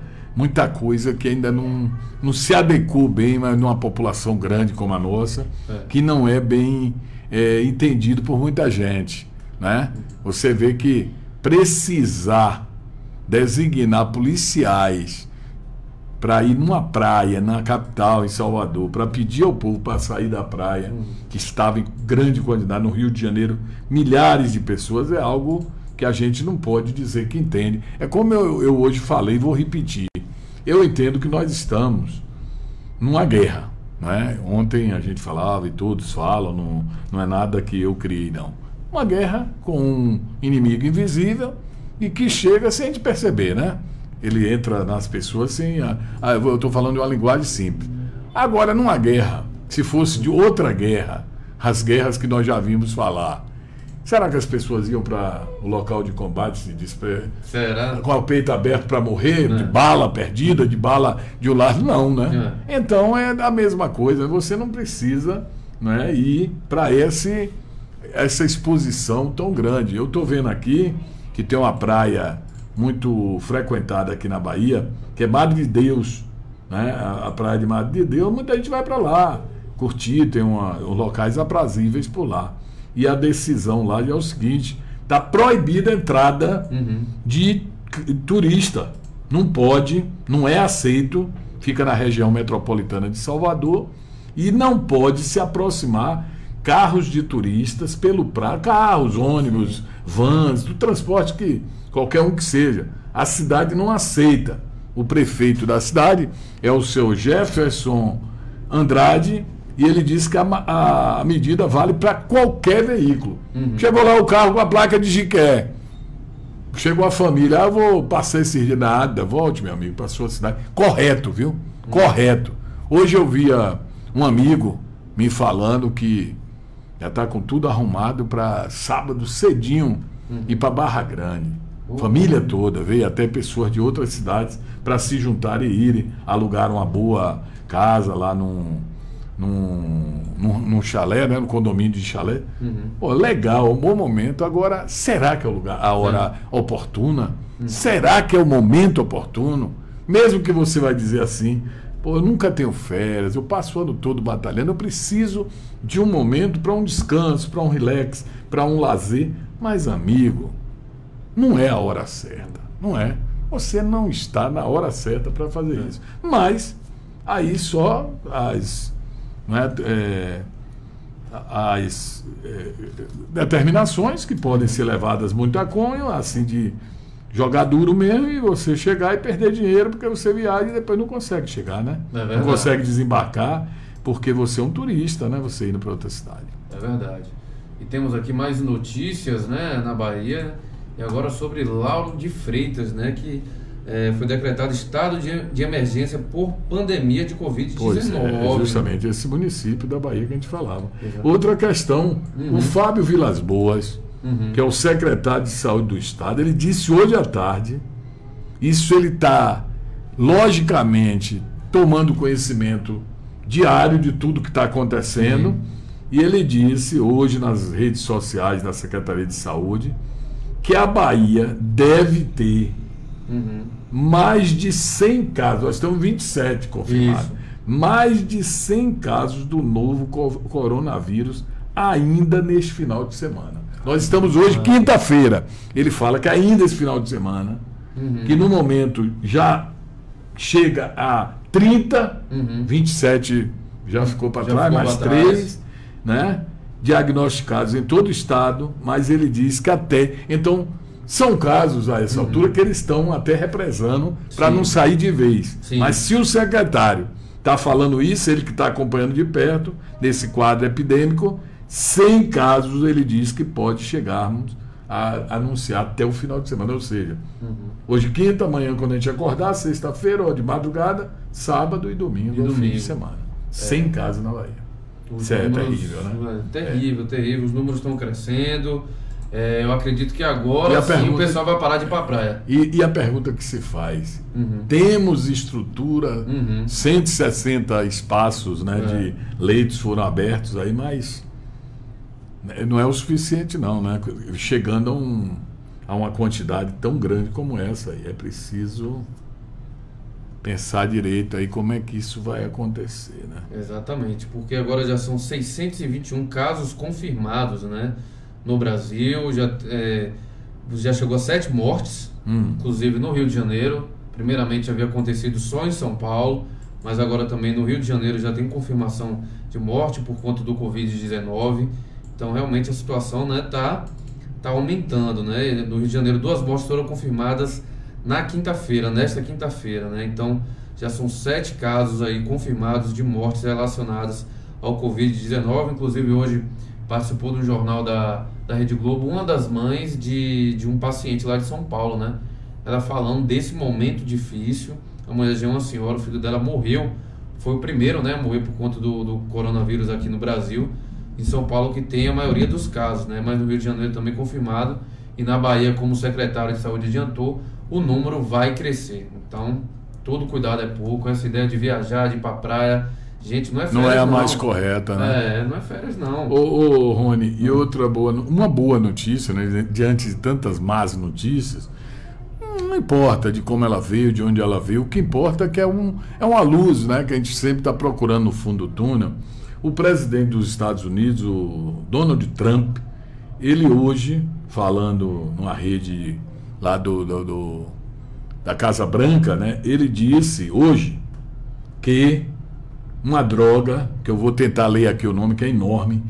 coisa que ainda não se adequou bem, mas numa população grande como a nossa, que não é bem entendido por muita gente, né? Você vê que precisar designar policiais para ir numa praia na capital, em Salvador, para pedir ao povo para sair da praia, que estava em grande quantidade no Rio de Janeiro, milhares de pessoas, é algo que a gente não pode dizer que entende. É como eu hoje falei, vou repetir. Eu entendo que nós estamos numa guerra, né? Ontem a gente falava e todos falam, não é nada que eu criei, não. Uma guerra com um inimigo invisível e que chega sem a gente perceber, né? Ele entra nas pessoas sem... eu estou falando de uma linguagem simples. Agora, numa guerra, se fosse de outra guerra, as guerras que nós já vimos falar, será que as pessoas iam para o local de combate com o peito aberto para morrer, de bala perdida, de bala de um lado? Não, né? Então é a mesma coisa. Você não precisa, né, ir para essa exposição tão grande. Eu estou vendo aqui que tem uma praia muito frequentada aqui na Bahia, que é Madre de Deus, né? A praia de Madre de Deus, muita gente vai para lá curtir, tem locais aprazíveis por lá. E a decisão lá já é o seguinte: está proibida a entrada de turista. Não pode, não é aceito, fica na região metropolitana de Salvador, e não pode se aproximar carros de turistas carros, ônibus, vans, do transporte que qualquer um que seja. A cidade não aceita. O prefeito da cidade é o seu Jefferson Andrade, e ele disse que a medida vale para qualquer veículo. Chegou lá o carro com a placa de Jiqué. Chegou a família, eu vou passar esse dia, nada, volte, meu amigo, para a sua cidade. Correto, viu? Correto. Hoje eu via um amigo me falando que já está com tudo arrumado para sábado cedinho ir para Barra Grande. Família toda, veio até pessoas de outras cidades para se juntarem e irem alugar uma boa casa lá num chalé, né, no condomínio de chalé. Pô, legal, um bom momento. Agora, será que é a hora oportuna? Será que é o momento oportuno? Mesmo que você vai dizer assim, pô, eu nunca tenho férias, eu passo o ano todo batalhando, eu preciso de um momento para um descanso, para um relax, para um lazer. Mas, amigo, não é a hora certa, não é. Você não está na hora certa para fazer isso. Mas, aí só as determinações que podem ser levadas muito a cunho, assim, de jogar duro mesmo, e você chegar e perder dinheiro porque você viaja e depois não consegue chegar, né? Não consegue desembarcar porque você é um turista, né? Você indo para outra cidade. É verdade. E temos aqui mais notícias, né, na Bahia, e agora sobre Lauro de Freitas, né, que foi decretado estado de emergência por pandemia de Covid-19. Pois é justamente esse município da Bahia que a gente falava. Exato. Outra questão, o Fábio Vilas Boas, que é o secretário de saúde do estado, ele disse hoje à tarde, isso ele está, logicamente, tomando conhecimento diário de tudo que está acontecendo, e ele disse hoje nas redes sociais da Secretaria de Saúde que a Bahia deve ter mais de 100 casos, nós temos 27 confirmados, mais de 100 casos do novo coronavírus ainda neste final de semana. Nós estamos hoje, quinta-feira, ele fala que ainda esse final de semana, que no momento já chega a 30, 27 já ficou para trás, mais 3, né, diagnosticados em todo o estado, mas ele diz que até... Então, são casos a essa altura que eles estão até represando para não sair de vez. Mas se o secretário está falando isso, ele que está acompanhando de perto, nesse quadro epidêmico, 100 casos ele diz que pode chegarmos a anunciar até o final de semana. Ou seja, hoje quinta, amanhã quando a gente acordar, sexta-feira ou de madrugada, sábado e domingo, fim de semana. 100 casos na Bahia. Isso é terrível, né? Terrível, terrível. Os números estão crescendo. Eu acredito que agora sim o pessoal vai parar de ir para a praia. E a pergunta que se faz, temos estrutura, 160 espaços, né, de leitos foram abertos aí, mas não é o suficiente não, né? Chegando a uma quantidade tão grande como essa, aí é preciso pensar direito aí como é que isso vai acontecer, né? Exatamente, porque agora já são 621 casos confirmados, né? No Brasil, já chegou a 7 mortes, inclusive no Rio de Janeiro. Primeiramente havia acontecido só em São Paulo, mas agora também no Rio de Janeiro já tem confirmação de morte por conta do Covid-19. Então realmente a situação, né, tá aumentando, né? No Rio de Janeiro 2 mortes foram confirmadas nesta quinta-feira, né? Então já são 7 casos aí confirmados de mortes relacionadas ao Covid-19. Inclusive hoje participou do jornal da Rede Globo uma das mães de um paciente lá de São Paulo, né? Ela falando desse momento difícil. A mulher já é uma senhora, o filho dela morreu, foi o primeiro, né, a morrer por conta do coronavírus aqui no Brasil. Em São Paulo que tem a maioria dos casos, né? Mas no Rio de Janeiro também confirmado. E na Bahia, como o secretário de saúde adiantou, o número vai crescer. Então, todo cuidado é pouco. Essa ideia de viajar, de ir para a praia, gente, não é férias, não é a mais correta, né? Não é férias, não. Ô Rony, e uma boa notícia, né? Diante de tantas más notícias, não importa de como ela veio, de onde ela veio, o que importa é que é uma luz, né? Que a gente sempre está procurando no fundo do túnel. O presidente dos Estados Unidos, o Donald Trump, ele hoje, falando numa rede lá da Casa Branca, né? Ele disse hoje que uma droga, que eu vou tentar ler aqui o nome, que é enorme,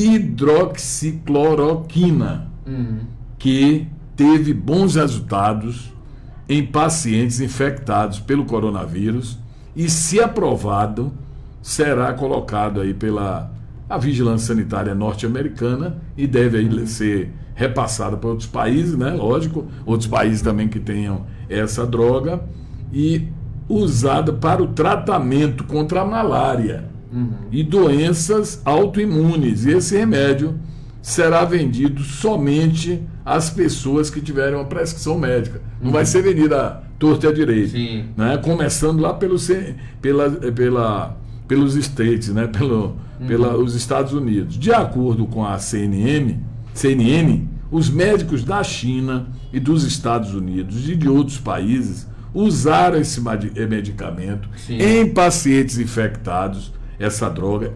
hidroxicloroquina, que teve bons resultados em pacientes infectados pelo coronavírus e, se aprovado, será colocado aí pela vigilância sanitária norte-americana e deve aí ser repassado para outros países, né? Lógico, outros países também que tenham essa droga, e usada para o tratamento contra a malária e doenças autoimunes. E esse remédio será vendido somente às pessoas que tiverem uma prescrição médica. Não vai ser vendido à torta e à direita. Né? Começando lá pelos States, né? Pelos Estados Unidos. De acordo com a CNN, os médicos da China e dos Estados Unidos e de outros países usaram esse medicamento em pacientes infectados, essa droga,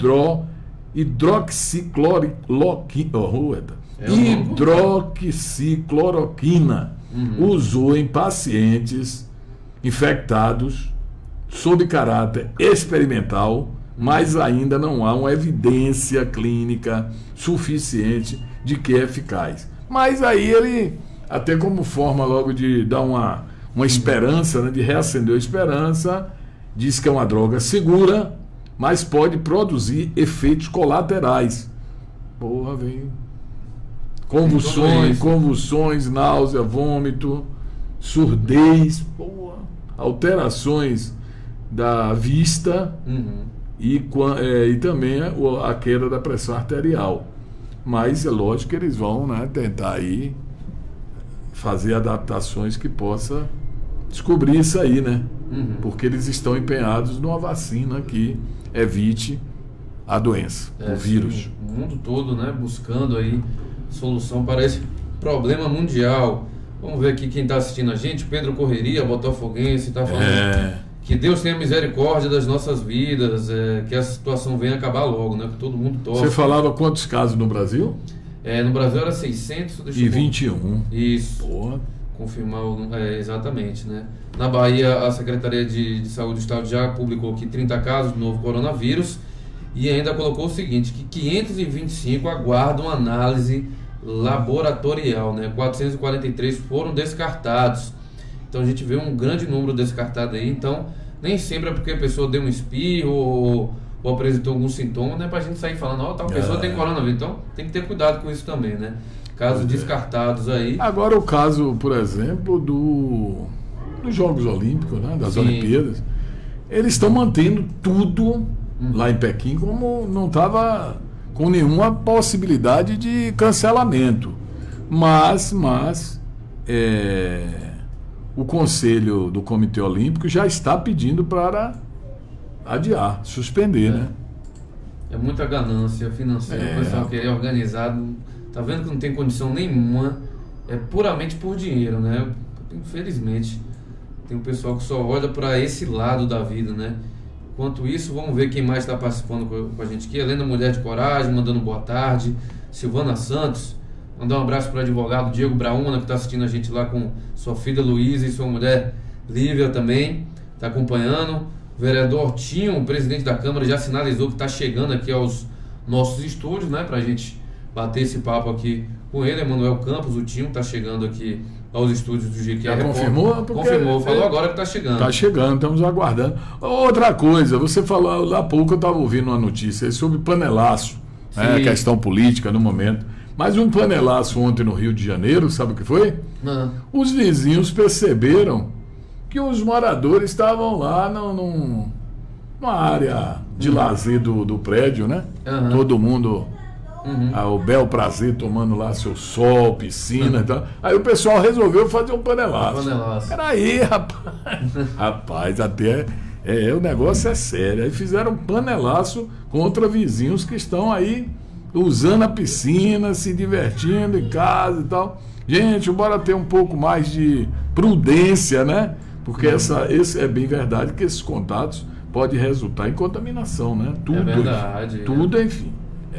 hidroxicloroquina, usou em pacientes infectados sob caráter experimental, mas ainda não há uma evidência clínica suficiente de que é eficaz. Mas aí ele, até como forma logo de dar uma esperança, né, de reacender a esperança, diz que é uma droga segura, mas pode produzir efeitos colaterais. Porra, vem. Convulsões, náusea, vômito. surdez, alterações da vista e também a queda da pressão arterial. Mas é lógico que eles vão, né, tentar aí fazer adaptações que possa descobrir isso aí, né? Porque eles estão empenhados numa vacina que evite a doença, o vírus. Sim, o mundo todo, né, buscando aí solução para esse problema mundial. Vamos ver aqui quem está assistindo a gente. Pedro Correria, botafoguense, está falando que Deus tenha misericórdia das nossas vidas, que essa situação venha acabar logo, né? Que todo mundo torce. Você falava quantos casos no Brasil? No Brasil era 621. Isso. Boa. Confirmar exatamente, né? Na Bahia, a Secretaria de Saúde do Estado já publicou que 30 casos do novo coronavírus e ainda colocou o seguinte, que 525 aguardam análise laboratorial, né? 443 foram descartados. Então a gente vê um grande número descartado aí. Então nem sempre é porque a pessoa deu um espirro ou apresentou algum sintoma, não é pra gente sair falando, tal pessoa tem coronavírus. Então tem que ter cuidado com isso também, né? Casos descartados aí. Agora o caso, por exemplo, dos Jogos Olímpicos, né? Das Olimpíadas, eles estão mantendo tudo lá em Pequim como não estava com nenhuma possibilidade de cancelamento. Mas o Conselho do Comitê Olímpico já está pedindo para adiar, suspender, né? É muita ganância financeira, o pessoal querer organizado. Tá vendo que não tem condição nenhuma, é puramente por dinheiro, né? Infelizmente, tem um pessoal que só olha para esse lado da vida, né? Enquanto isso, vamos ver quem mais está participando com a gente aqui. Helena Mulher de Coragem, mandando boa tarde. Silvana Santos, mandar um abraço para o advogado Diego Brauna, que está assistindo a gente lá com sua filha Luísa e sua mulher Lívia também, está acompanhando. O vereador Tinho, o presidente da Câmara, já sinalizou que está chegando aqui aos nossos estúdios, né? Para a gente bater esse papo aqui com ele. Emanuel Campos, o Tinho, está chegando aqui aos estúdios do GQ. Já confirmou? Confirmou, falou agora que está chegando. Está chegando, estamos aguardando. Outra coisa, você falou, lá há pouco eu estava ouvindo uma notícia sobre panelaço, né, questão política no momento. Mas um panelaço ontem no Rio de Janeiro, sabe o que foi? Os vizinhos perceberam que os moradores estavam lá numa área de lazer do prédio, né? Todo mundo... o bel prazer tomando lá seu sol, piscina e tal. Aí o pessoal resolveu fazer um panelaço. Peraí, rapaz. Rapaz, até o negócio é sério. Aí fizeram um panelaço contra vizinhos que estão aí usando a piscina, se divertindo em casa e tal. Gente, bora ter um pouco mais de prudência, né? Porque esse é bem verdade que esses contatos podem resultar em contaminação, né? Tudo, é verdade. Tudo, enfim.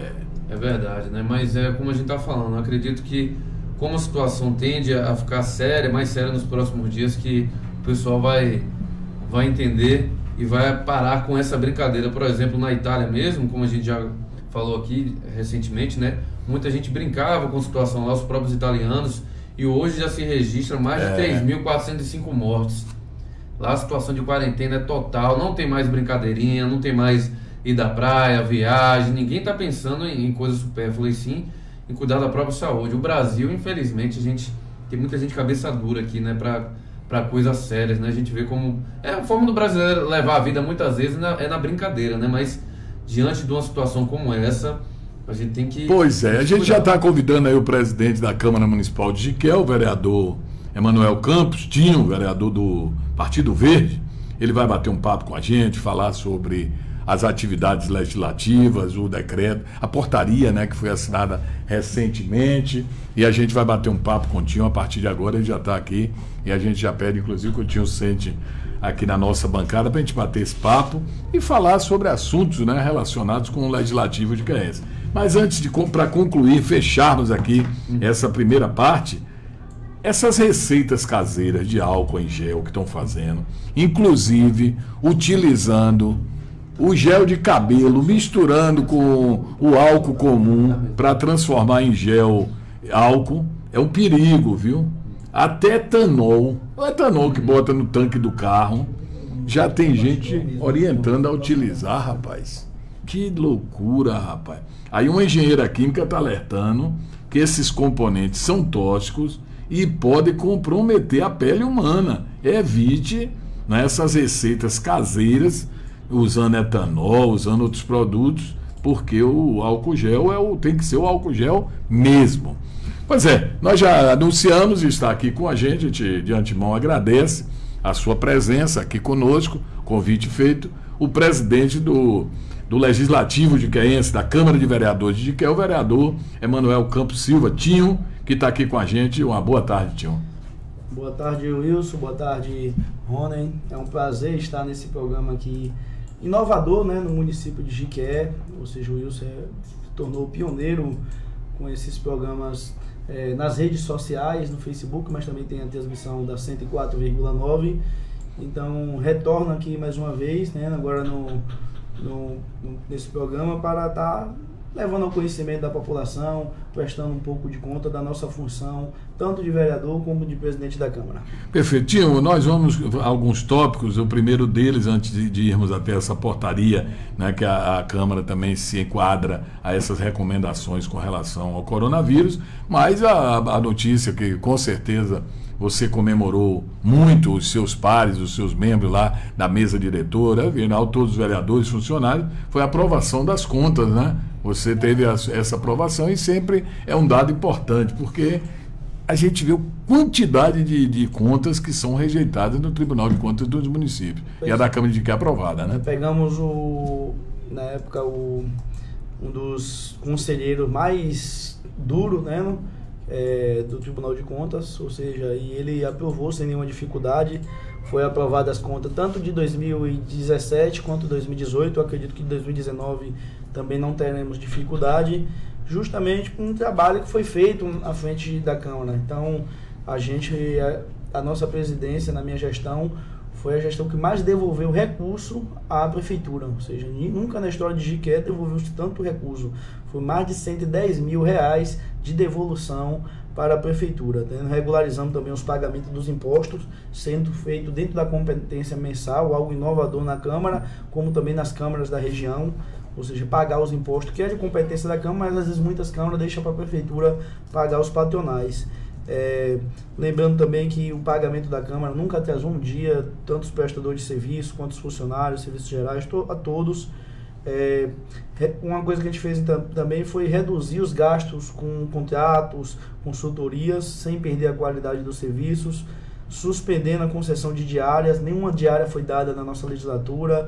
É verdade, né? Mas como a gente está falando, eu acredito que como a situação tende a ficar séria, mais séria nos próximos dias, que o pessoal vai entender e vai parar com essa brincadeira. Por exemplo, na Itália mesmo, como a gente já falou aqui recentemente, né? Muita gente brincava com a situação lá, os próprios italianos, e hoje já se registra mais de 3.405 mortes. Lá a situação de quarentena é total, não tem mais brincadeirinha, não tem mais ir da praia, viagem, ninguém está pensando em coisas supérfluas, sim em cuidar da própria saúde. O Brasil, infelizmente, tem muita gente cabeça dura aqui, né, para coisas sérias, né? A gente vê como a forma do brasileiro levar a vida muitas vezes é na brincadeira, né? Mas diante de uma situação como essa, a gente tem que... Pois é, a gente já está convidando aí o presidente da Câmara Municipal de Jiquel, o vereador Emanuel Campos, Tinho, vereador do Partido Verde. Ele vai bater um papo com a gente, falar sobre as atividades legislativas, o decreto, a portaria, né, que foi assinada recentemente, e a gente vai bater um papo com o Tinho a partir de agora. Ele já está aqui e a gente já pede, inclusive, que o Tinho sente aqui na nossa bancada para a gente bater esse papo e falar sobre assuntos, né, relacionados com o legislativo de Caense. Mas antes para concluir, fecharmos aqui essa primeira parte, essas receitas caseiras de álcool em gel que estão fazendo, inclusive utilizando o gel de cabelo, misturando com o álcool comum para transformar em gel álcool, é um perigo, viu? Até etanol, o etanol que bota no tanque do carro, já tem gente orientando a utilizar, rapaz. Que loucura, rapaz. Aí uma engenheira química está alertando que esses componentes são tóxicos e pode comprometer a pele humana. Evite, né, essas receitas caseiras, usando etanol, usando outros produtos, porque o álcool gel tem que ser o álcool gel mesmo. Pois é, nós já anunciamos e está aqui com a gente de antemão agradece a sua presença aqui conosco, convite feito, o presidente do Legislativo jiquéense, da Câmara de Vereadores de Jiqué, o vereador Emanuel Campos Silva, Tinho, que está aqui com a gente. Uma boa tarde, Tinho. Boa tarde, Wilson. Boa tarde, Rony. É um prazer estar nesse programa aqui inovador, né, no município de Jiqué. Ou seja, o Wilson se tornou pioneiro com esses programas nas redes sociais, no Facebook, mas também tem a transmissão da 104,9. Então, retorno aqui mais uma vez, né, agora nesse programa para estar levando ao conhecimento da população, prestando um pouco de conta da nossa função, tanto de vereador como de presidente da Câmara. Perfeitinho, nós vamos a alguns tópicos, o primeiro deles, antes de irmos até essa portaria, né, que a Câmara também se enquadra a essas recomendações com relação ao coronavírus, mas a notícia que com certeza você comemorou muito os seus pares, os seus membros lá da mesa diretora, afinal, todos os vereadores, funcionários, foi a aprovação das contas, né? Você teve essa aprovação e sempre é um dado importante, porque a gente vê a quantidade de contas que são rejeitadas no Tribunal de Contas dos municípios. E a da Câmara de Jiqué aprovada, né? Pegamos, na época, um dos conselheiros mais duros, né, do Tribunal de Contas, ou seja, e ele aprovou sem nenhuma dificuldade. Foi aprovada as contas tanto de 2017 quanto 2018. Eu acredito que em 2019 também não teremos dificuldade, justamente por um trabalho que foi feito à frente da Câmara. Então, a nossa presidência, na minha gestão, foi a gestão que mais devolveu recurso à prefeitura. Ou seja, nunca na história de Jiqué devolveu tanto recurso. Foi mais de R$110 mil de devolução para a prefeitura. Regularizando também os pagamentos dos impostos, sendo feito dentro da competência mensal, algo inovador na Câmara, como também nas câmaras da região. Ou seja, pagar os impostos, que é de competência da Câmara, mas às vezes muitas câmaras deixam para a prefeitura pagar os patronais. Lembrando também que o pagamento da Câmara nunca atrasou um dia, tanto os prestadores de serviço, quanto os funcionários, serviços gerais, a todos. Uma coisa que a gente fez também foi reduzir os gastos com contratos, consultorias, sem perder a qualidade dos serviços, suspendendo a concessão de diárias. Nenhuma diária foi dada na nossa legislatura.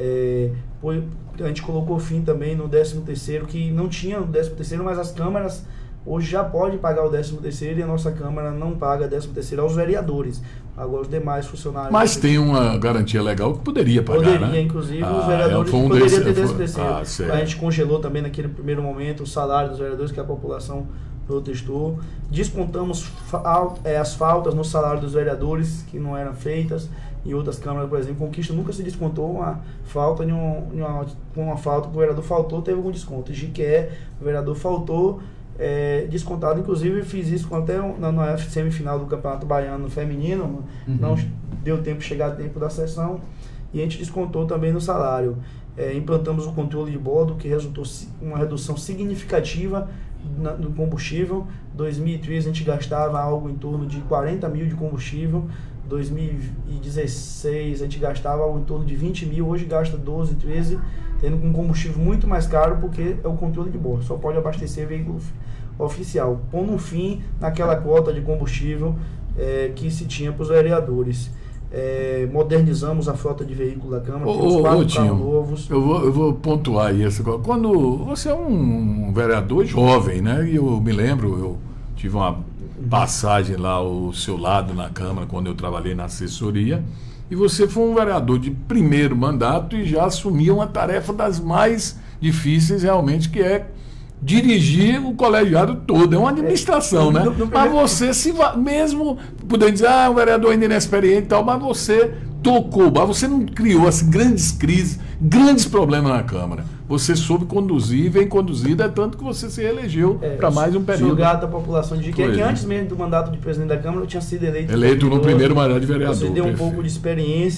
A gente colocou fim também no 13º, que não tinha o 13º, mas as câmaras hoje já podem pagar o 13º e a nossa Câmara não paga 13º aos vereadores. Agora os demais funcionários... Mas tem uma garantia legal que poderia pagar, poderia, né? Inclusive, os vereadores poderiam ter 13º. A gente congelou também naquele primeiro momento o salário dos vereadores, que a população protestou. Descontamos as faltas no salário dos vereadores, que não eram feitas. Em outras câmaras, por exemplo, Conquista nunca se descontou uma falta, uma falta que o vereador faltou, teve algum desconto. Jiqué, o vereador faltou, descontado. Inclusive, fiz isso até na semifinal do Campeonato Baiano Feminino, não deu tempo de chegar a tempo da sessão, e a gente descontou também no salário. Implantamos o controle de bordo, que resultou uma redução significativa no combustível. Em 2013 a gente gastava algo em torno de 40 mil de combustível. 2016 a gente gastava algo em torno de 20 mil, hoje gasta 12, 13, tendo um combustível muito mais caro, porque é o controle de bordo, só pode abastecer veículo oficial, pondo um fim naquela cota de combustível que se tinha para os vereadores. Modernizamos a frota de veículos da Câmara, temos 4 carros novos. Eu vou pontuar isso. Quando você é um vereador jovem, né? E eu me lembro, eu tive uma passagem lá ao seu lado na Câmara, quando eu trabalhei na assessoria, e você foi um vereador de primeiro mandato e já assumiu uma tarefa das mais difíceis realmente, que é dirigir o colegiado todo. É uma administração, né? Mas você, mesmo podendo dizer, um vereador ainda inexperiente e tal, mas você tocou, mas você não criou assim, grandes crises, grandes problemas na Câmara. Você soube conduzir e vem conduzido, é tanto que você se reelegeu para mais um período. Sou grato à população de Jiqué, que antes mesmo do mandato de presidente da Câmara eu tinha sido eleito no primeiro mandato de vereador. Você deu um pouco de experiência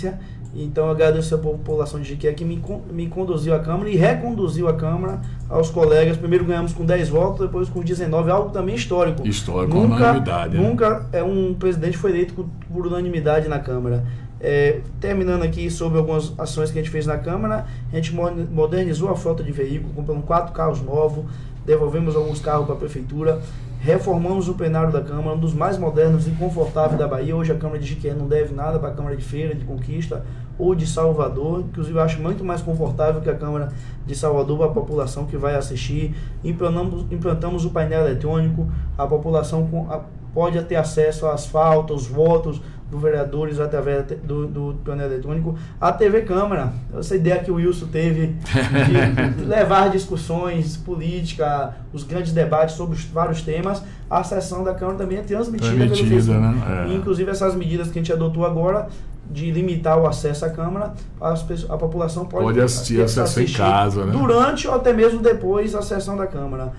Então eu agradeço a população de Jequié que me conduziu à Câmara e reconduziu a Câmara aos colegas. Primeiro ganhamos com 10 votos, depois com 19, algo também histórico. Histórico, unanimidade. Nunca um presidente foi eleito por unanimidade na Câmara. Terminando aqui sobre algumas ações que a gente fez na Câmara, a gente modernizou a frota de veículos, compramos 4 carros novos, devolvemos alguns carros para a Prefeitura, reformamos o plenário da Câmara, um dos mais modernos e confortáveis da Bahia. Hoje a Câmara de Jequié não deve nada para a Câmara de Feira, de Conquista ou de Salvador. Inclusive eu acho muito mais confortável que a Câmara de Salvador para a população que vai assistir. Implantamos o painel eletrônico, a população pode ter acesso às pautas, aos votos dos vereadores através do painel eletrônico. A TV Câmara, essa ideia que o Wilson teve de levar discussões políticas, os grandes debates sobre vários temas, a sessão da Câmara também é transmitida pelo Facebook. Né? Inclusive essas medidas que a gente adotou agora, de limitar o acesso à Câmara, a população pode assistir em casa, né? Durante ou até mesmo depois da sessão da Câmara.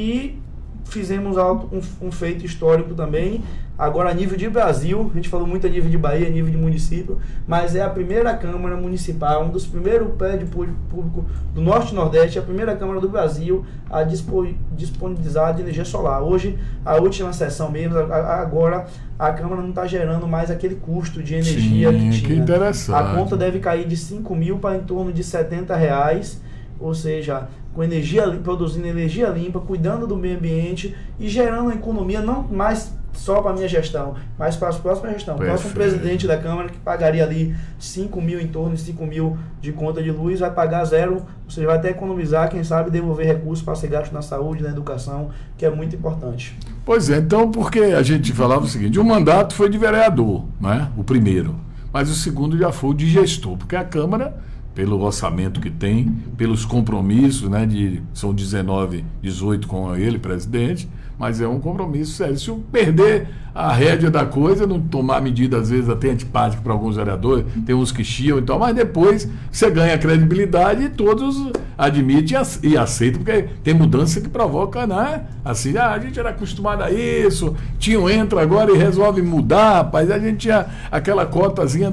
E fizemos um feito histórico também, agora a nível de Brasil. A gente falou muito a nível de Bahia, a nível de município, mas é a primeira Câmara Municipal, um dos primeiros prédios públicos do Norte e Nordeste, a primeira Câmara do Brasil a disponibilizar de energia solar. Hoje, a última sessão mesmo, agora a Câmara não está gerando mais aquele custo de energia que tinha. Que interessante. A conta deve cair de 5 mil para em torno de R$70, ou seja, com produzindo energia limpa, cuidando do meio ambiente e gerando uma economia não mais só para a minha gestão, mas para as próximas gestões. O próximo presidente da Câmara, que pagaria ali 5 mil, em torno de 5 mil de conta de luz, vai pagar 0, ou seja, vai até economizar, quem sabe devolver recursos para ser gasto na saúde, na educação, que é muito importante. Pois é, então, porque a gente falava o seguinte, o mandato foi de vereador, né? O primeiro, mas o segundo já foi de gestor, porque a Câmara, pelo orçamento que tem, pelos compromissos, né, são 19, 18 com ele, presidente, mas é um compromisso sério. Se eu perder a rédea da coisa, não tomar medidas, às vezes, até antipáticas para alguns vereadores, tem uns que chiam e tal, mas depois você ganha credibilidade e todos admitem e aceitam, porque tem mudança que provoca, né? Assim, a gente era acostumado a isso, entra agora e resolve mudar, rapaz, a gente tinha aquela cotazinha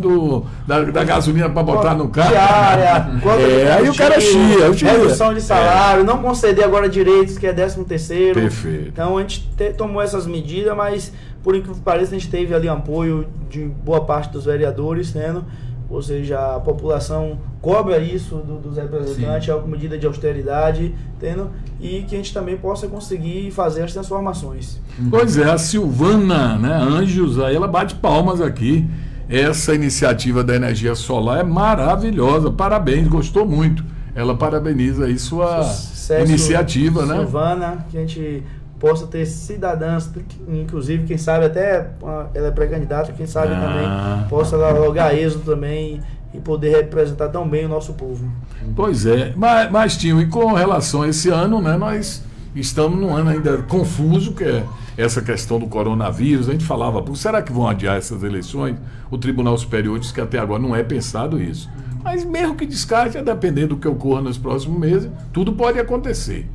da gasolina para botar no carro. Diária, aí o cara chia. Redução de salário, não conceder agora direitos, que é 13º. Perfeito. Então a gente tomou essas medidas, mas por incrível que pareça, a gente teve ali apoio de boa parte dos vereadores, né? Ou seja, a população cobra isso dos representantes, é uma medida de austeridade, entendeu? E que a gente também possa conseguir fazer as transformações. Pois é, a Silvana, né, Anjos, aí ela bate palmas aqui. Essa iniciativa da energia solar é maravilhosa, parabéns, gostou muito. Ela parabeniza aí sua iniciativa, né? Silvana, que a gente possa ter cidadãs, inclusive, quem sabe até ela é pré-candidata, quem sabe também possa logar êxito também e poder representar tão bem o nosso povo. Pois é, mas Tinho, e com relação a esse ano, né, nós estamos num ano ainda confuso, que é essa questão do coronavírus. A gente falava, será que vão adiar essas eleições? O Tribunal Superior disse que até agora não é pensado isso. Mas mesmo que descarte, a depender do que ocorra nos próximos meses, tudo pode acontecer.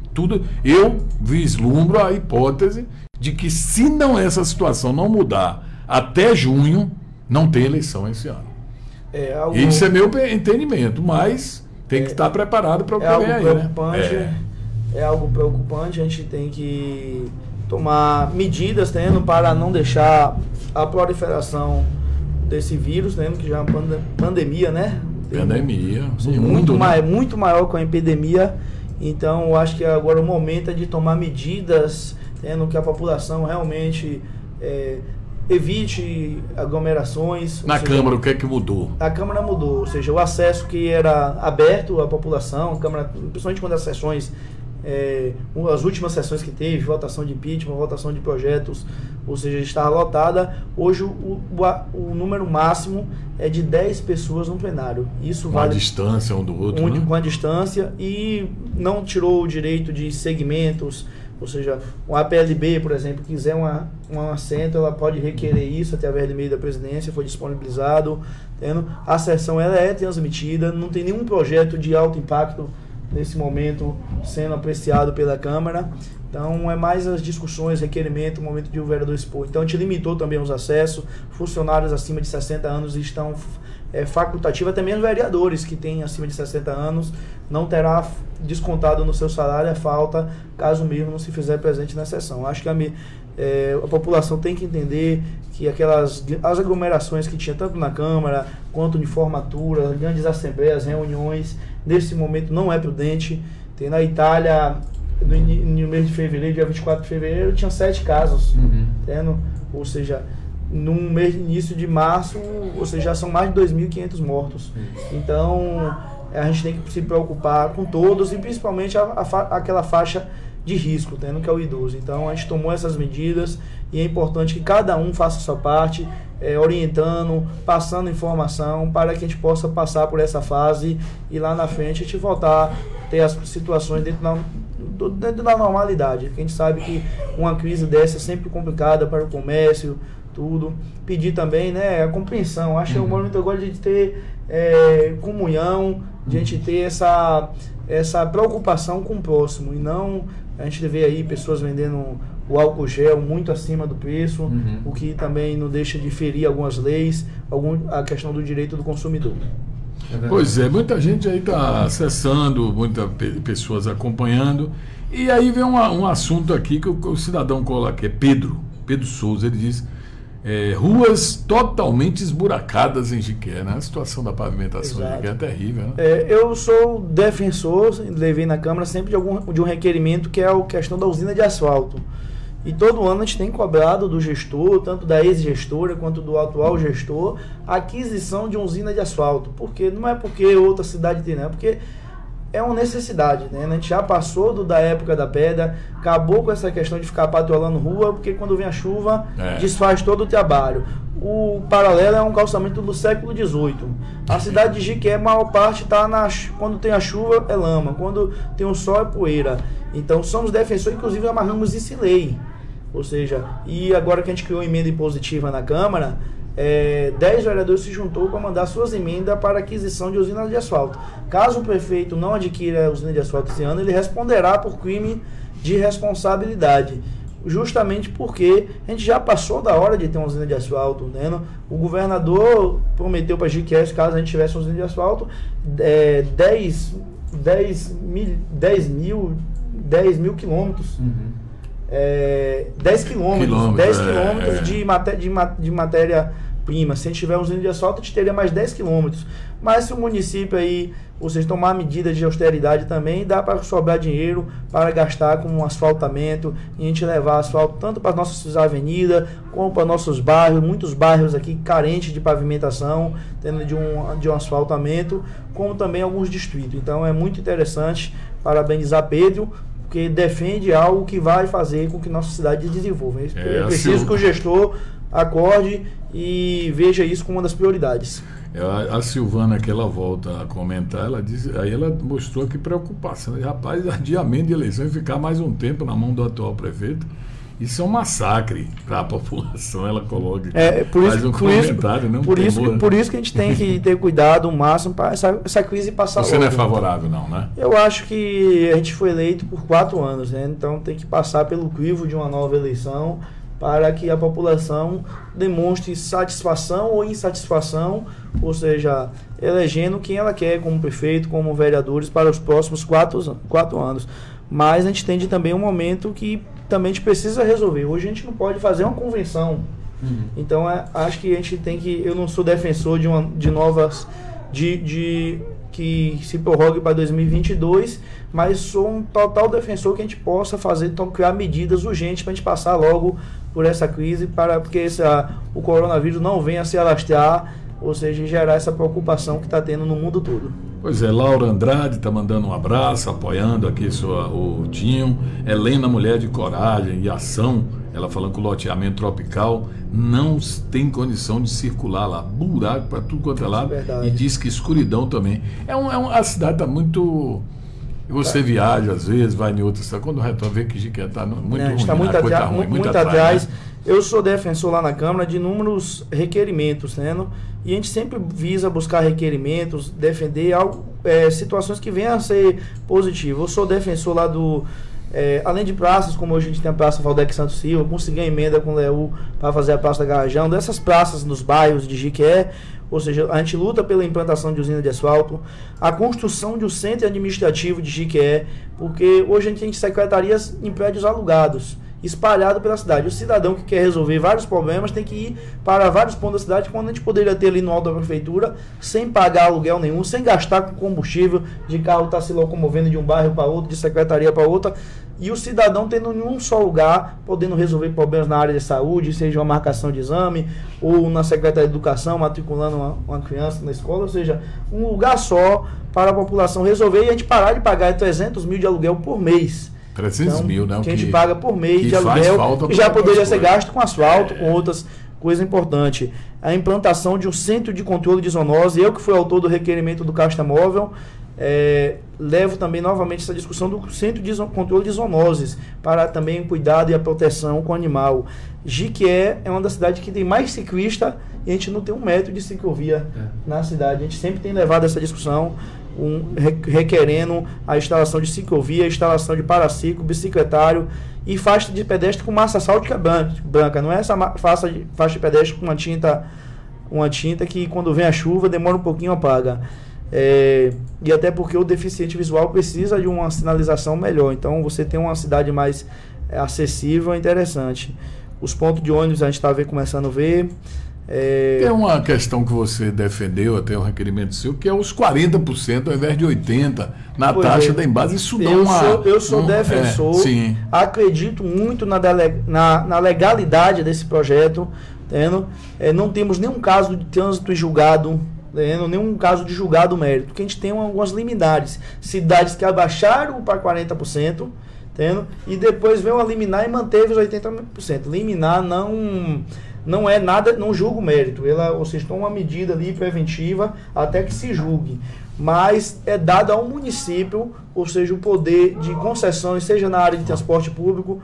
Eu vislumbro a hipótese de que, se essa situação não mudar até junho, não tem eleição esse ano. Isso é meu entendimento, mas tem que estar preparado para o que vem aí. É algo preocupante, a gente tem que tomar medidas para não deixar a proliferação desse vírus, que já é uma pandemia, né? Pandemia, muito maior com a epidemia. Então, eu acho que agora o momento é de tomar medidas, que a população realmente evite aglomerações. Na Câmara, o que é que mudou? A Câmara mudou, ou seja, o acesso que era aberto à população, a Câmara, principalmente quando as sessões, as últimas sessões que teve, votação de impeachment, votação de projetos, ou seja, estava lotada. Hoje o número máximo é de 10 pessoas no plenário. Isso vale a distância um do outro, né? Com a distância, e não tirou o direito de segmentos, ou seja, um APLB, por exemplo, quiser um assento, ela pode requerer isso através do e-mail da presidência, foi disponibilizado. A sessão ela é transmitida, não tem nenhum projeto de alto impacto nesse momento sendo apreciado pela Câmara. Então, é mais as discussões, requerimento, o momento de o vereador expor. Então, a gente limitou também os acessos. Funcionários acima de 60 anos estão facultativa, até mesmo vereadores que têm acima de 60 anos, não terá descontado no seu salário a falta, caso mesmo não se fizer presente na sessão. Acho que a população tem que entender que as aglomerações que tinha tanto na Câmara, quanto de formatura, grandes assembleias, reuniões, nesse momento não é prudente. Tem na Itália, no mês de fevereiro, dia 24 de fevereiro, tinha 7 casos, entendeu? Ou seja, no mês de início de março, ou seja, já são mais de 2.500 mortos. Então, a gente tem que se preocupar com todos e principalmente aquela faixa de risco, tendo que é o idoso. Então, a gente tomou essas medidas e é importante que cada um faça a sua parte, orientando, passando informação para que a gente possa passar por essa fase e lá na frente a gente voltar a ter as situações dentro da normalidade. Porque a gente sabe que uma crise dessa é sempre complicada para o comércio, tudo. Pedir também, né, a compreensão. Acho que é um momento agora de ter comunhão, de a gente ter essa preocupação com o próximo e não a gente vê aí pessoas vendendo o álcool gel muito acima do preço, o que também não deixa de ferir algumas leis, a questão do direito do consumidor. Pois é, muita gente aí está acessando, muitas pessoas acompanhando, e aí vem um assunto aqui que o cidadão coloca aqui, é Pedro Souza, ele diz, ruas totalmente esburacadas em Jiqué, né? A situação da pavimentação em Jiqué é terrível, né? Eu sou defensor, levei na Câmara sempre de um requerimento que é a questão da usina de asfalto. E todo ano a gente tem cobrado do gestor, tanto da ex-gestora quanto do atual gestor, a aquisição de uma usina de asfalto. Porque não é porque outra cidade tem, não, é porque é uma necessidade, né? A gente já passou da época da pedra, acabou com essa questão de ficar patrolando rua, porque quando vem a chuva, desfaz todo o trabalho. O paralelo é um calçamento do século XVIII. A cidade de Jiqué, a maior parte está quando tem a chuva é lama, quando tem o sol é poeira. Então somos defensores, inclusive amarramos isso em lei. Ou seja, e agora que a gente criou emenda impositiva na Câmara, 10 vereadores se juntou para mandar suas emendas para aquisição de usinas de asfalto. Caso o prefeito não adquira a usina de asfalto esse ano, ele responderá por crime de responsabilidade. Justamente porque a gente já passou da hora de ter uma usina de asfalto, né? O governador prometeu para Jiqué, caso a gente tivesse uma usina de asfalto, 10 mil quilômetros. 10 quilômetros de matéria-prima. Se a gente tiver um usina de asfalto, a gente teria mais 10 quilômetros. Mas se o município aí, ou seja, tomar medidas de austeridade também, dá para sobrar dinheiro para gastar com um asfaltamento e a gente levar asfalto tanto para as nossas avenidas, como para nossos bairros, muitos bairros aqui carentes de pavimentação, tendo de um asfaltamento, como também alguns distritos. Então é muito interessante, parabenizar Pedro, porque defende algo que vai fazer com que nossa cidade desenvolva. É preciso que o gestor acorde e veja isso como uma das prioridades. A Silvana, que ela volta a comentar, ela diz, aí ela mostrou que preocupação. Rapaz, adiamento de eleição e ficar mais um tempo na mão do atual prefeito, isso é um massacre para a população. Ela coloca por isso que a gente tem que ter cuidado o máximo para essa crise passar logo. Você não é favorável não, né? Eu acho que a gente foi eleito por 4 anos, né? Então tem que passar pelo crivo de uma nova eleição para que a população demonstre satisfação ou insatisfação, ou seja, elegendo quem ela quer como prefeito, como vereadores para os próximos 4 anos. Mas a gente tem também um momento que também a gente precisa resolver. Hoje a gente não pode fazer uma convenção. Então acho que a gente tem que... Eu não sou defensor que se prorrogue para 2022, mas sou um total defensor que a gente possa criar medidas urgentes para a gente passar logo por essa crise, porque o coronavírus não venha se alastrar, ou seja, gerar essa preocupação que está tendo no mundo todo. Pois é, Laura Andrade está mandando um abraço, apoiando aqui o Tinho. Helena, mulher de coragem e ação, ela falando que o loteamento tropical não tem condição de circular lá, buraco para tudo quanto é lado, e diz que escuridão também. A cidade está muito... Você viaja às vezes, vai em outras cidades, quando retorna vê que Jiqué está muito ruim. Está muito atrás. Né? Eu sou defensor lá na Câmara de inúmeros requerimentos, né? E a gente sempre visa buscar requerimentos, defender situações que venham a ser positivas. Eu sou defensor lá além de praças, como hoje a gente tem a Praça Valdec Santos Silva, consegui a emenda com o Leú para fazer a Praça da Garrajão, dessas praças nos bairros de Jiqué, ou seja, a gente luta pela implantação de usina de asfalto, a construção de um centro administrativo de Jiquié, porque hoje a gente tem secretarias em prédios alugados, espalhado pela cidade. O cidadão que quer resolver vários problemas tem que ir para vários pontos da cidade, quando a gente poderia ter ali no alto da prefeitura, sem pagar aluguel nenhum, sem gastar com combustível, de carro estar se locomovendo de um bairro para outro, de secretaria para outra, e o cidadão tendo em um só lugar, podendo resolver problemas na área de saúde, seja uma marcação de exame, ou na Secretaria de Educação, matriculando uma criança na escola, ou seja, um lugar só para a população resolver, e a gente parar de pagar 300 mil de aluguel por mês. 300 mil, né? Que a gente paga por mês de aluguel, que já poderia ser gasto com asfalto, com outras coisas importantes. A implantação de um centro de controle de zoonose, eu que fui autor do requerimento do Casta Móvel, levo também novamente essa discussão do centro de controle de zoonoses, para também o cuidado e a proteção com o animal. Jiquié é uma das cidades que tem mais ciclista e a gente não tem 1 metro de ciclovia na cidade. A gente sempre tem levado essa discussão, requerendo a instalação de ciclovia, a instalação de paraciclo, bicicletário e faixa de pedestre com massa asfáltica branca. Não é essa faixa de pedestre com uma tinta que quando vem a chuva demora um pouquinho, apaga. E até porque o deficiente visual precisa de uma sinalização melhor. Então você tem uma cidade mais acessível, interessante. Os pontos de ônibus a gente está começando a ver. Tem uma questão que você defendeu, até o requerimento seu, que é os 40% ao invés de 80% na taxa da Embasa. Isso dá eu sou defensor, acredito muito na legalidade desse projeto. Não temos nenhum caso de trânsito julgado, nenhum caso de julgado mérito, porque a gente tem algumas liminares. Cidades que abaixaram para 40%, e depois veio a liminar e manteve os 80%. Liminar não é nada, não julga o mérito. Vocês tomam uma medida ali preventiva até que se julgue. Mas é dado ao município, ou seja, o poder de concessões, seja na área de transporte público,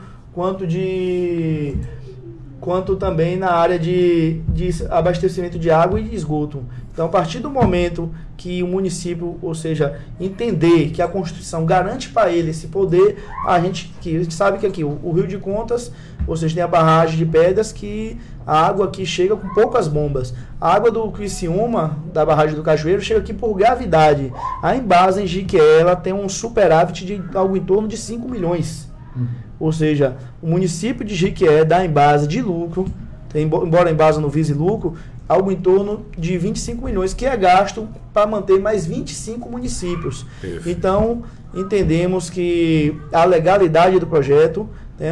quanto também na área de abastecimento de água e de esgoto. Então, a partir do momento que o município, ou seja, entender que a Constituição garante para ele esse poder, a gente sabe que aqui o Rio de Contas, vocês têm a barragem de pedras, que a água aqui chega com poucas bombas. A água do Criciúma, da barragem do Cajueiro, chega aqui por gravidade. A Embasa em Jiquié, ela tem um superávit de algo em torno de 5 milhões. Ou seja, o município de Jiquié dá Embasa de lucro, embora a Embasa não vise lucro, algo em torno de 25 milhões, que é gasto para manter mais 25 municípios. Perfeito. Então, entendemos que a legalidade do projeto,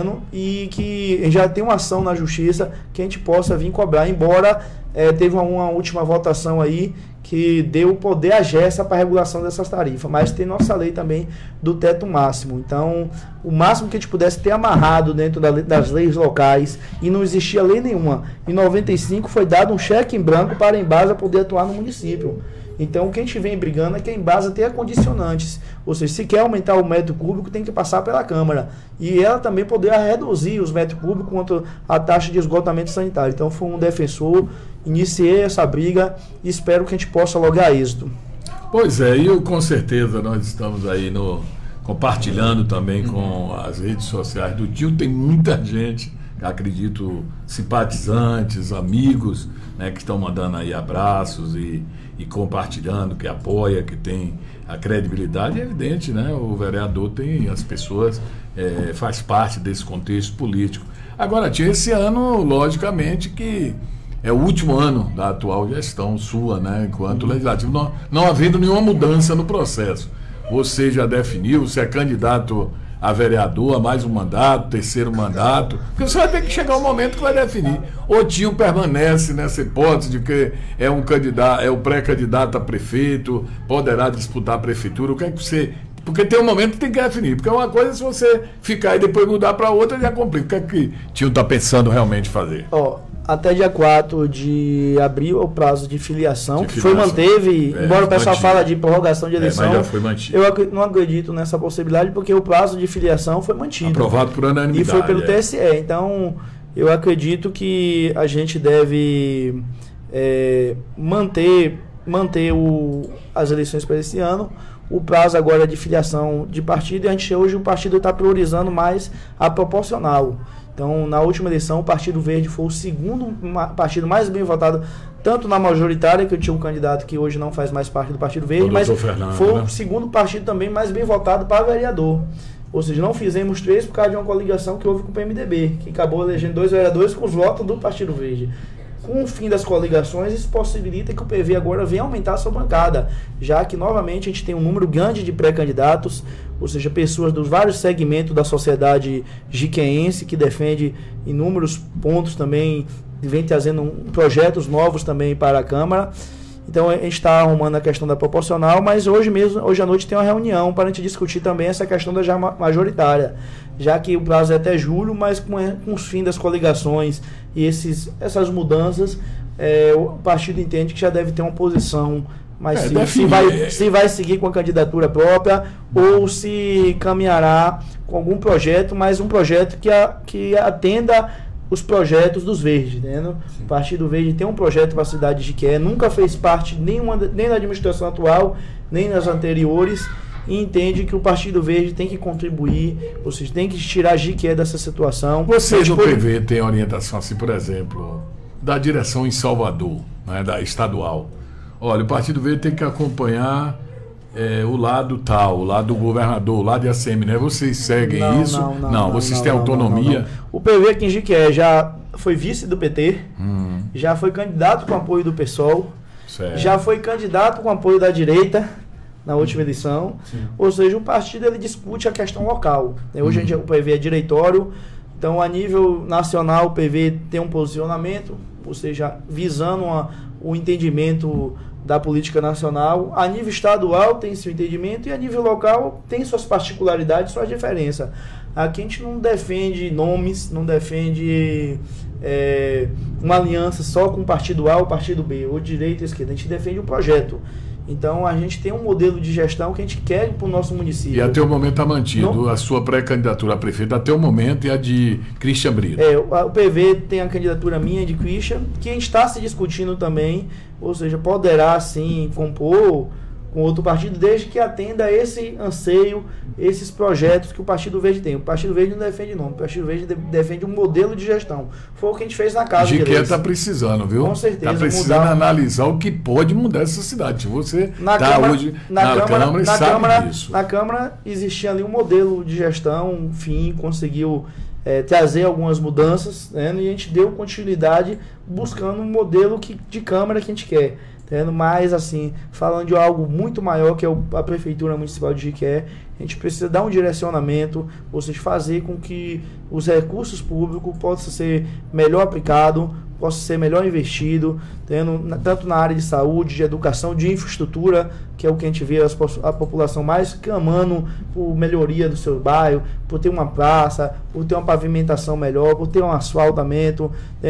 e que já tem uma ação na justiça que a gente possa vir cobrar, embora teve uma última votação aí que deu o poder à GESA para a regulação dessas tarifas, mas tem nossa lei também do teto máximo. Então, o máximo que a gente pudesse ter amarrado dentro das leis locais, e não existia lei nenhuma. Em 95 foi dado um cheque em branco para a Embasa poder atuar no município. Então, o que a gente vem brigando é que a Embasa tenha condicionantes. Ou seja, se quer aumentar o metro cúbico, tem que passar pela Câmara. E ela também poder reduzir os metros cúbicos quanto à taxa de esgotamento sanitário. Então, fui um defensor, iniciei essa briga e espero que a gente possa lograr êxito. Pois é, e com certeza nós estamos aí compartilhando também com as redes sociais do Tio. Tem muita gente, acredito, simpatizantes, amigos, que estão mandando aí abraços e compartilhando, que apoia, que tem a credibilidade. É evidente, o vereador tem as pessoas, faz parte desse contexto político. Agora, Tia, esse ano, logicamente que é o último ano da atual gestão sua, enquanto legislativo, não havendo nenhuma mudança no processo. Você já definiu, você é candidato a vereador, a mais um mandato, terceiro mandato, porque você vai ter que chegar um momento que vai definir. O Tio permanece nessa hipótese de que é um candidato, é o pré-candidato a prefeito, poderá disputar a prefeitura. O que é que você... Porque tem um momento que tem que definir, porque uma coisa é se você ficar e depois mudar para outra, já complica. O que é que o Tio está pensando realmente fazer? Até dia 4 de abril é o prazo de filiação, que foi manteve, embora o pessoal fala de prorrogação de eleição, mas já foi mantido. Eu não acredito nessa possibilidade, porque o prazo de filiação foi mantido. Aprovado por unanimidade. E foi pelo TSE. Então, eu acredito que a gente deve manter as eleições para esse ano. O prazo agora é de filiação de partido, e hoje o partido está priorizando mais a proporcional. Então, na última eleição, o Partido Verde foi o segundo partido mais bem votado tanto na majoritária, que eu tinha um candidato que hoje não faz mais parte do Partido Verde, mas foi o segundo partido também mais bem votado para vereador. Ou seja, não fizemos 3 por causa de uma coligação que houve com o PMDB, que acabou elegendo 2 vereadores com os votos do Partido Verde. Com o fim das coligações, isso possibilita que o PV agora venha aumentar a sua bancada, já que novamente a gente tem um número grande de pré-candidatos, ou seja, pessoas dos vários segmentos da sociedade jiqueense que defende inúmeros pontos também, vem trazendo projetos novos também para a Câmara. Então a gente está arrumando a questão da proporcional, mas hoje à noite tem uma reunião para a gente discutir também essa questão da majoritária, já que o prazo é até julho, mas com os fim das coligações e essas mudanças, o partido entende que já deve ter uma posição mais se vai seguir com a candidatura própria ou se caminhará com algum projeto, mas um projeto que atenda os projetos dos Verdes, entendeu? O Partido Verde tem um projeto para a cidade de Jiquié, nunca fez parte nem da administração atual, nem nas anteriores, e entende que o Partido Verde tem que contribuir, ou seja, tem que tirar Jiquié dessa situação. Vocês do PV têm orientação, assim, por exemplo, da direção em Salvador, né, da estadual. Olha, o Partido Verde tem que acompanhar o lado tal, o lado do governador, o lado de ACM, né? Vocês seguem isso? Não, vocês têm autonomia? Não. O PV aqui em Jiquié já foi vice do PT, já foi candidato com apoio do PSOL, já foi candidato com apoio da direita na última eleição. Ou seja, o partido ele discute a questão local. Hoje em dia o PV é diretório, então a nível nacional o PV tem um posicionamento, ou seja, visando o entendimento da política nacional. A nível estadual tem seu entendimento e a nível local tem suas particularidades, suas diferenças. Aqui a gente não defende nomes, não defende uma aliança só com o partido A ou o partido B, ou direita ou esquerda. A gente defende um projeto. Então a gente tem um modelo de gestão que a gente quer para o nosso município. E até o momento está mantido a sua pré-candidatura a prefeito até o momento e a de Christian Brito. O PV tem a candidatura minha de Christian, que a gente está se discutindo também, ou seja, poderá sim compor com outro partido, desde que atenda a esse anseio, esses projetos que o Partido Verde tem. O Partido Verde não defende nome, o Partido Verde defende um modelo de gestão. Foi o que a gente fez na casa de Jiquié está precisando, viu? Com certeza. Está precisando analisar o que pode mudar essa cidade. Você está hoje na Câmara e sabe disso. Na Câmara existia ali um modelo de gestão, enfim, conseguiu trazer algumas mudanças, né? E a gente deu continuidade buscando um modelo de Câmara que a gente quer. Mas, assim, falando de algo muito maior, que é a Prefeitura Municipal de Jiquié, a gente precisa dar um direcionamento, ou seja, fazer com que os recursos públicos possam ser melhor aplicados, possam ser melhor investidos, tanto na área de saúde, de educação, de infraestrutura, que é o que a gente vê a população mais clamando por melhoria do seu bairro, por ter uma praça, por ter uma pavimentação melhor, por ter um asfaltamento,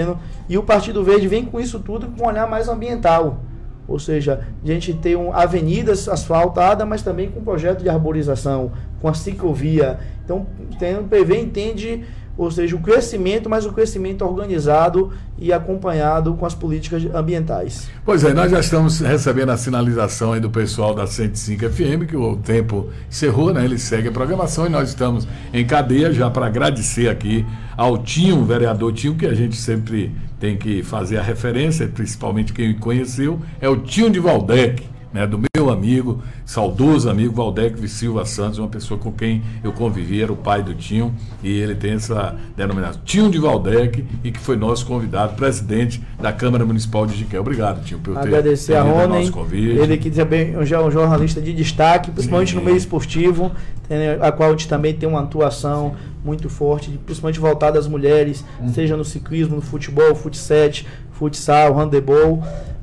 e o Partido Verde vem com isso tudo com um olhar mais ambiental. Ou seja, a gente tem avenidas asfaltadas, mas também com projeto de arborização, com a ciclovia. Então, o PV entende, ou seja, o crescimento, mas o crescimento organizado e acompanhado com as políticas ambientais. Pois é, nós já estamos recebendo a sinalização aí do pessoal da 105 FM, que o tempo encerrou, né? Ele segue a programação e nós estamos em cadeia já para agradecer aqui ao Tinho, vereador Tinho, que a gente sempre tem que fazer a referência, principalmente quem me conheceu, é o Tinho de Valdec, né, do meu amigo, saudoso amigo Valdec Silva Santos, uma pessoa com quem eu convivi, era o pai do Tinho, e ele tem essa denominação, Tinho de Valdec, e que foi nosso convidado, presidente da Câmara Municipal de Jiquié. Obrigado, Tinho, por ter agradecer a Rony, ele que também já é um jornalista de destaque, principalmente no meio esportivo, a qual a gente também tem uma atuação muito forte, principalmente voltada às mulheres, seja no ciclismo, no futebol, futsal, handebol.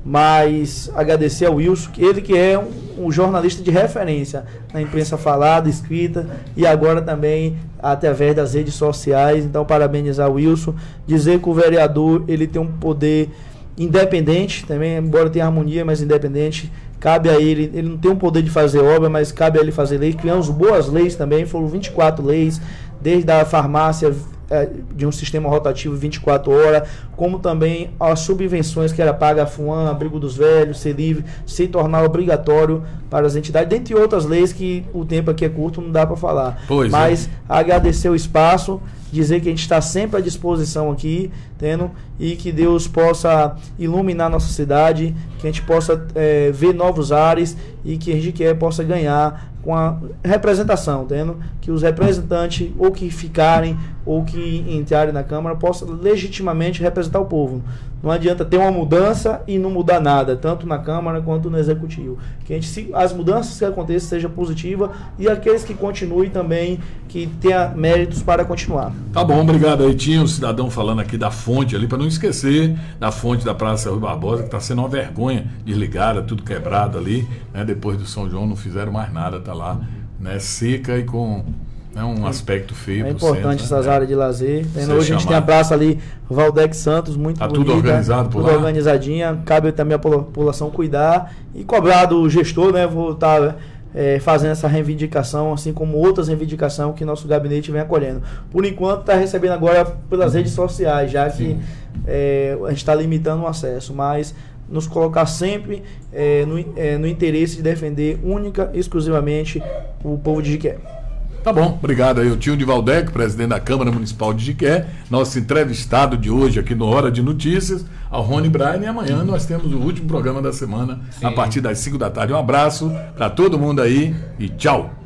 Mas agradecer ao Wilson, ele que é um jornalista de referência na imprensa falada, escrita e agora também através das redes sociais. Então, parabenizar o Wilson, dizer que o vereador ele tem um poder independente também, embora tenha harmonia, mas independente. Cabe a ele não tem um poder de fazer obra, mas cabe a ele fazer lei. Criamos boas leis também, foram 24 leis, desde a farmácia de um sistema rotativo 24 horas, como também as subvenções que era paga a FUAM, Abrigo dos Velhos, Ser Livre, se tornar obrigatório para as entidades, dentre outras leis que o tempo aqui é curto, não dá para falar. Mas agradecer o espaço, dizer que a gente está sempre à disposição aqui, e que Deus possa iluminar nossa cidade, que a gente possa ver novos ares e que a Jequié possa ganhar com a representação, que os representantes, ou que ficarem, ou que entrarem na Câmara, possam legitimamente representar o povo. Não adianta ter uma mudança e não mudar nada, tanto na Câmara quanto no Executivo. Que as mudanças que aconteçam sejam positivas e aqueles que continuem também, que tenham méritos para continuar. Tá bom, obrigado aí. Tinha um cidadão falando aqui da fonte ali, para não esquecer da fonte da Praça Rui Barbosa, que está sendo uma vergonha, desligada, tudo quebrado ali, né? Depois do São João não fizeram mais nada, tá lá, né? Seca e com um aspecto feio. É importante centro, essas áreas de lazer. Hoje a gente chamar. tem a praça ali, Valdec Santos, muito bonita. Tudo organizado por lá? Tudo organizadinha. Cabe também a população cuidar e cobrar do gestor, né? Vou estar fazendo essa reivindicação, assim como outras reivindicações que nosso gabinete vem acolhendo. Por enquanto está recebendo agora pelas redes sociais, já que a gente está limitando o acesso, mas nos colocar sempre no interesse de defender única e exclusivamente o povo de Jequié. Tá bom, obrigado aí, o tio de Valdec, presidente da Câmara Municipal de Jequié, nosso entrevistado de hoje aqui no Hora de Notícias, ao Rony Brian, e amanhã nós temos o último programa da semana, a partir das 5 da tarde. Um abraço para todo mundo aí e tchau!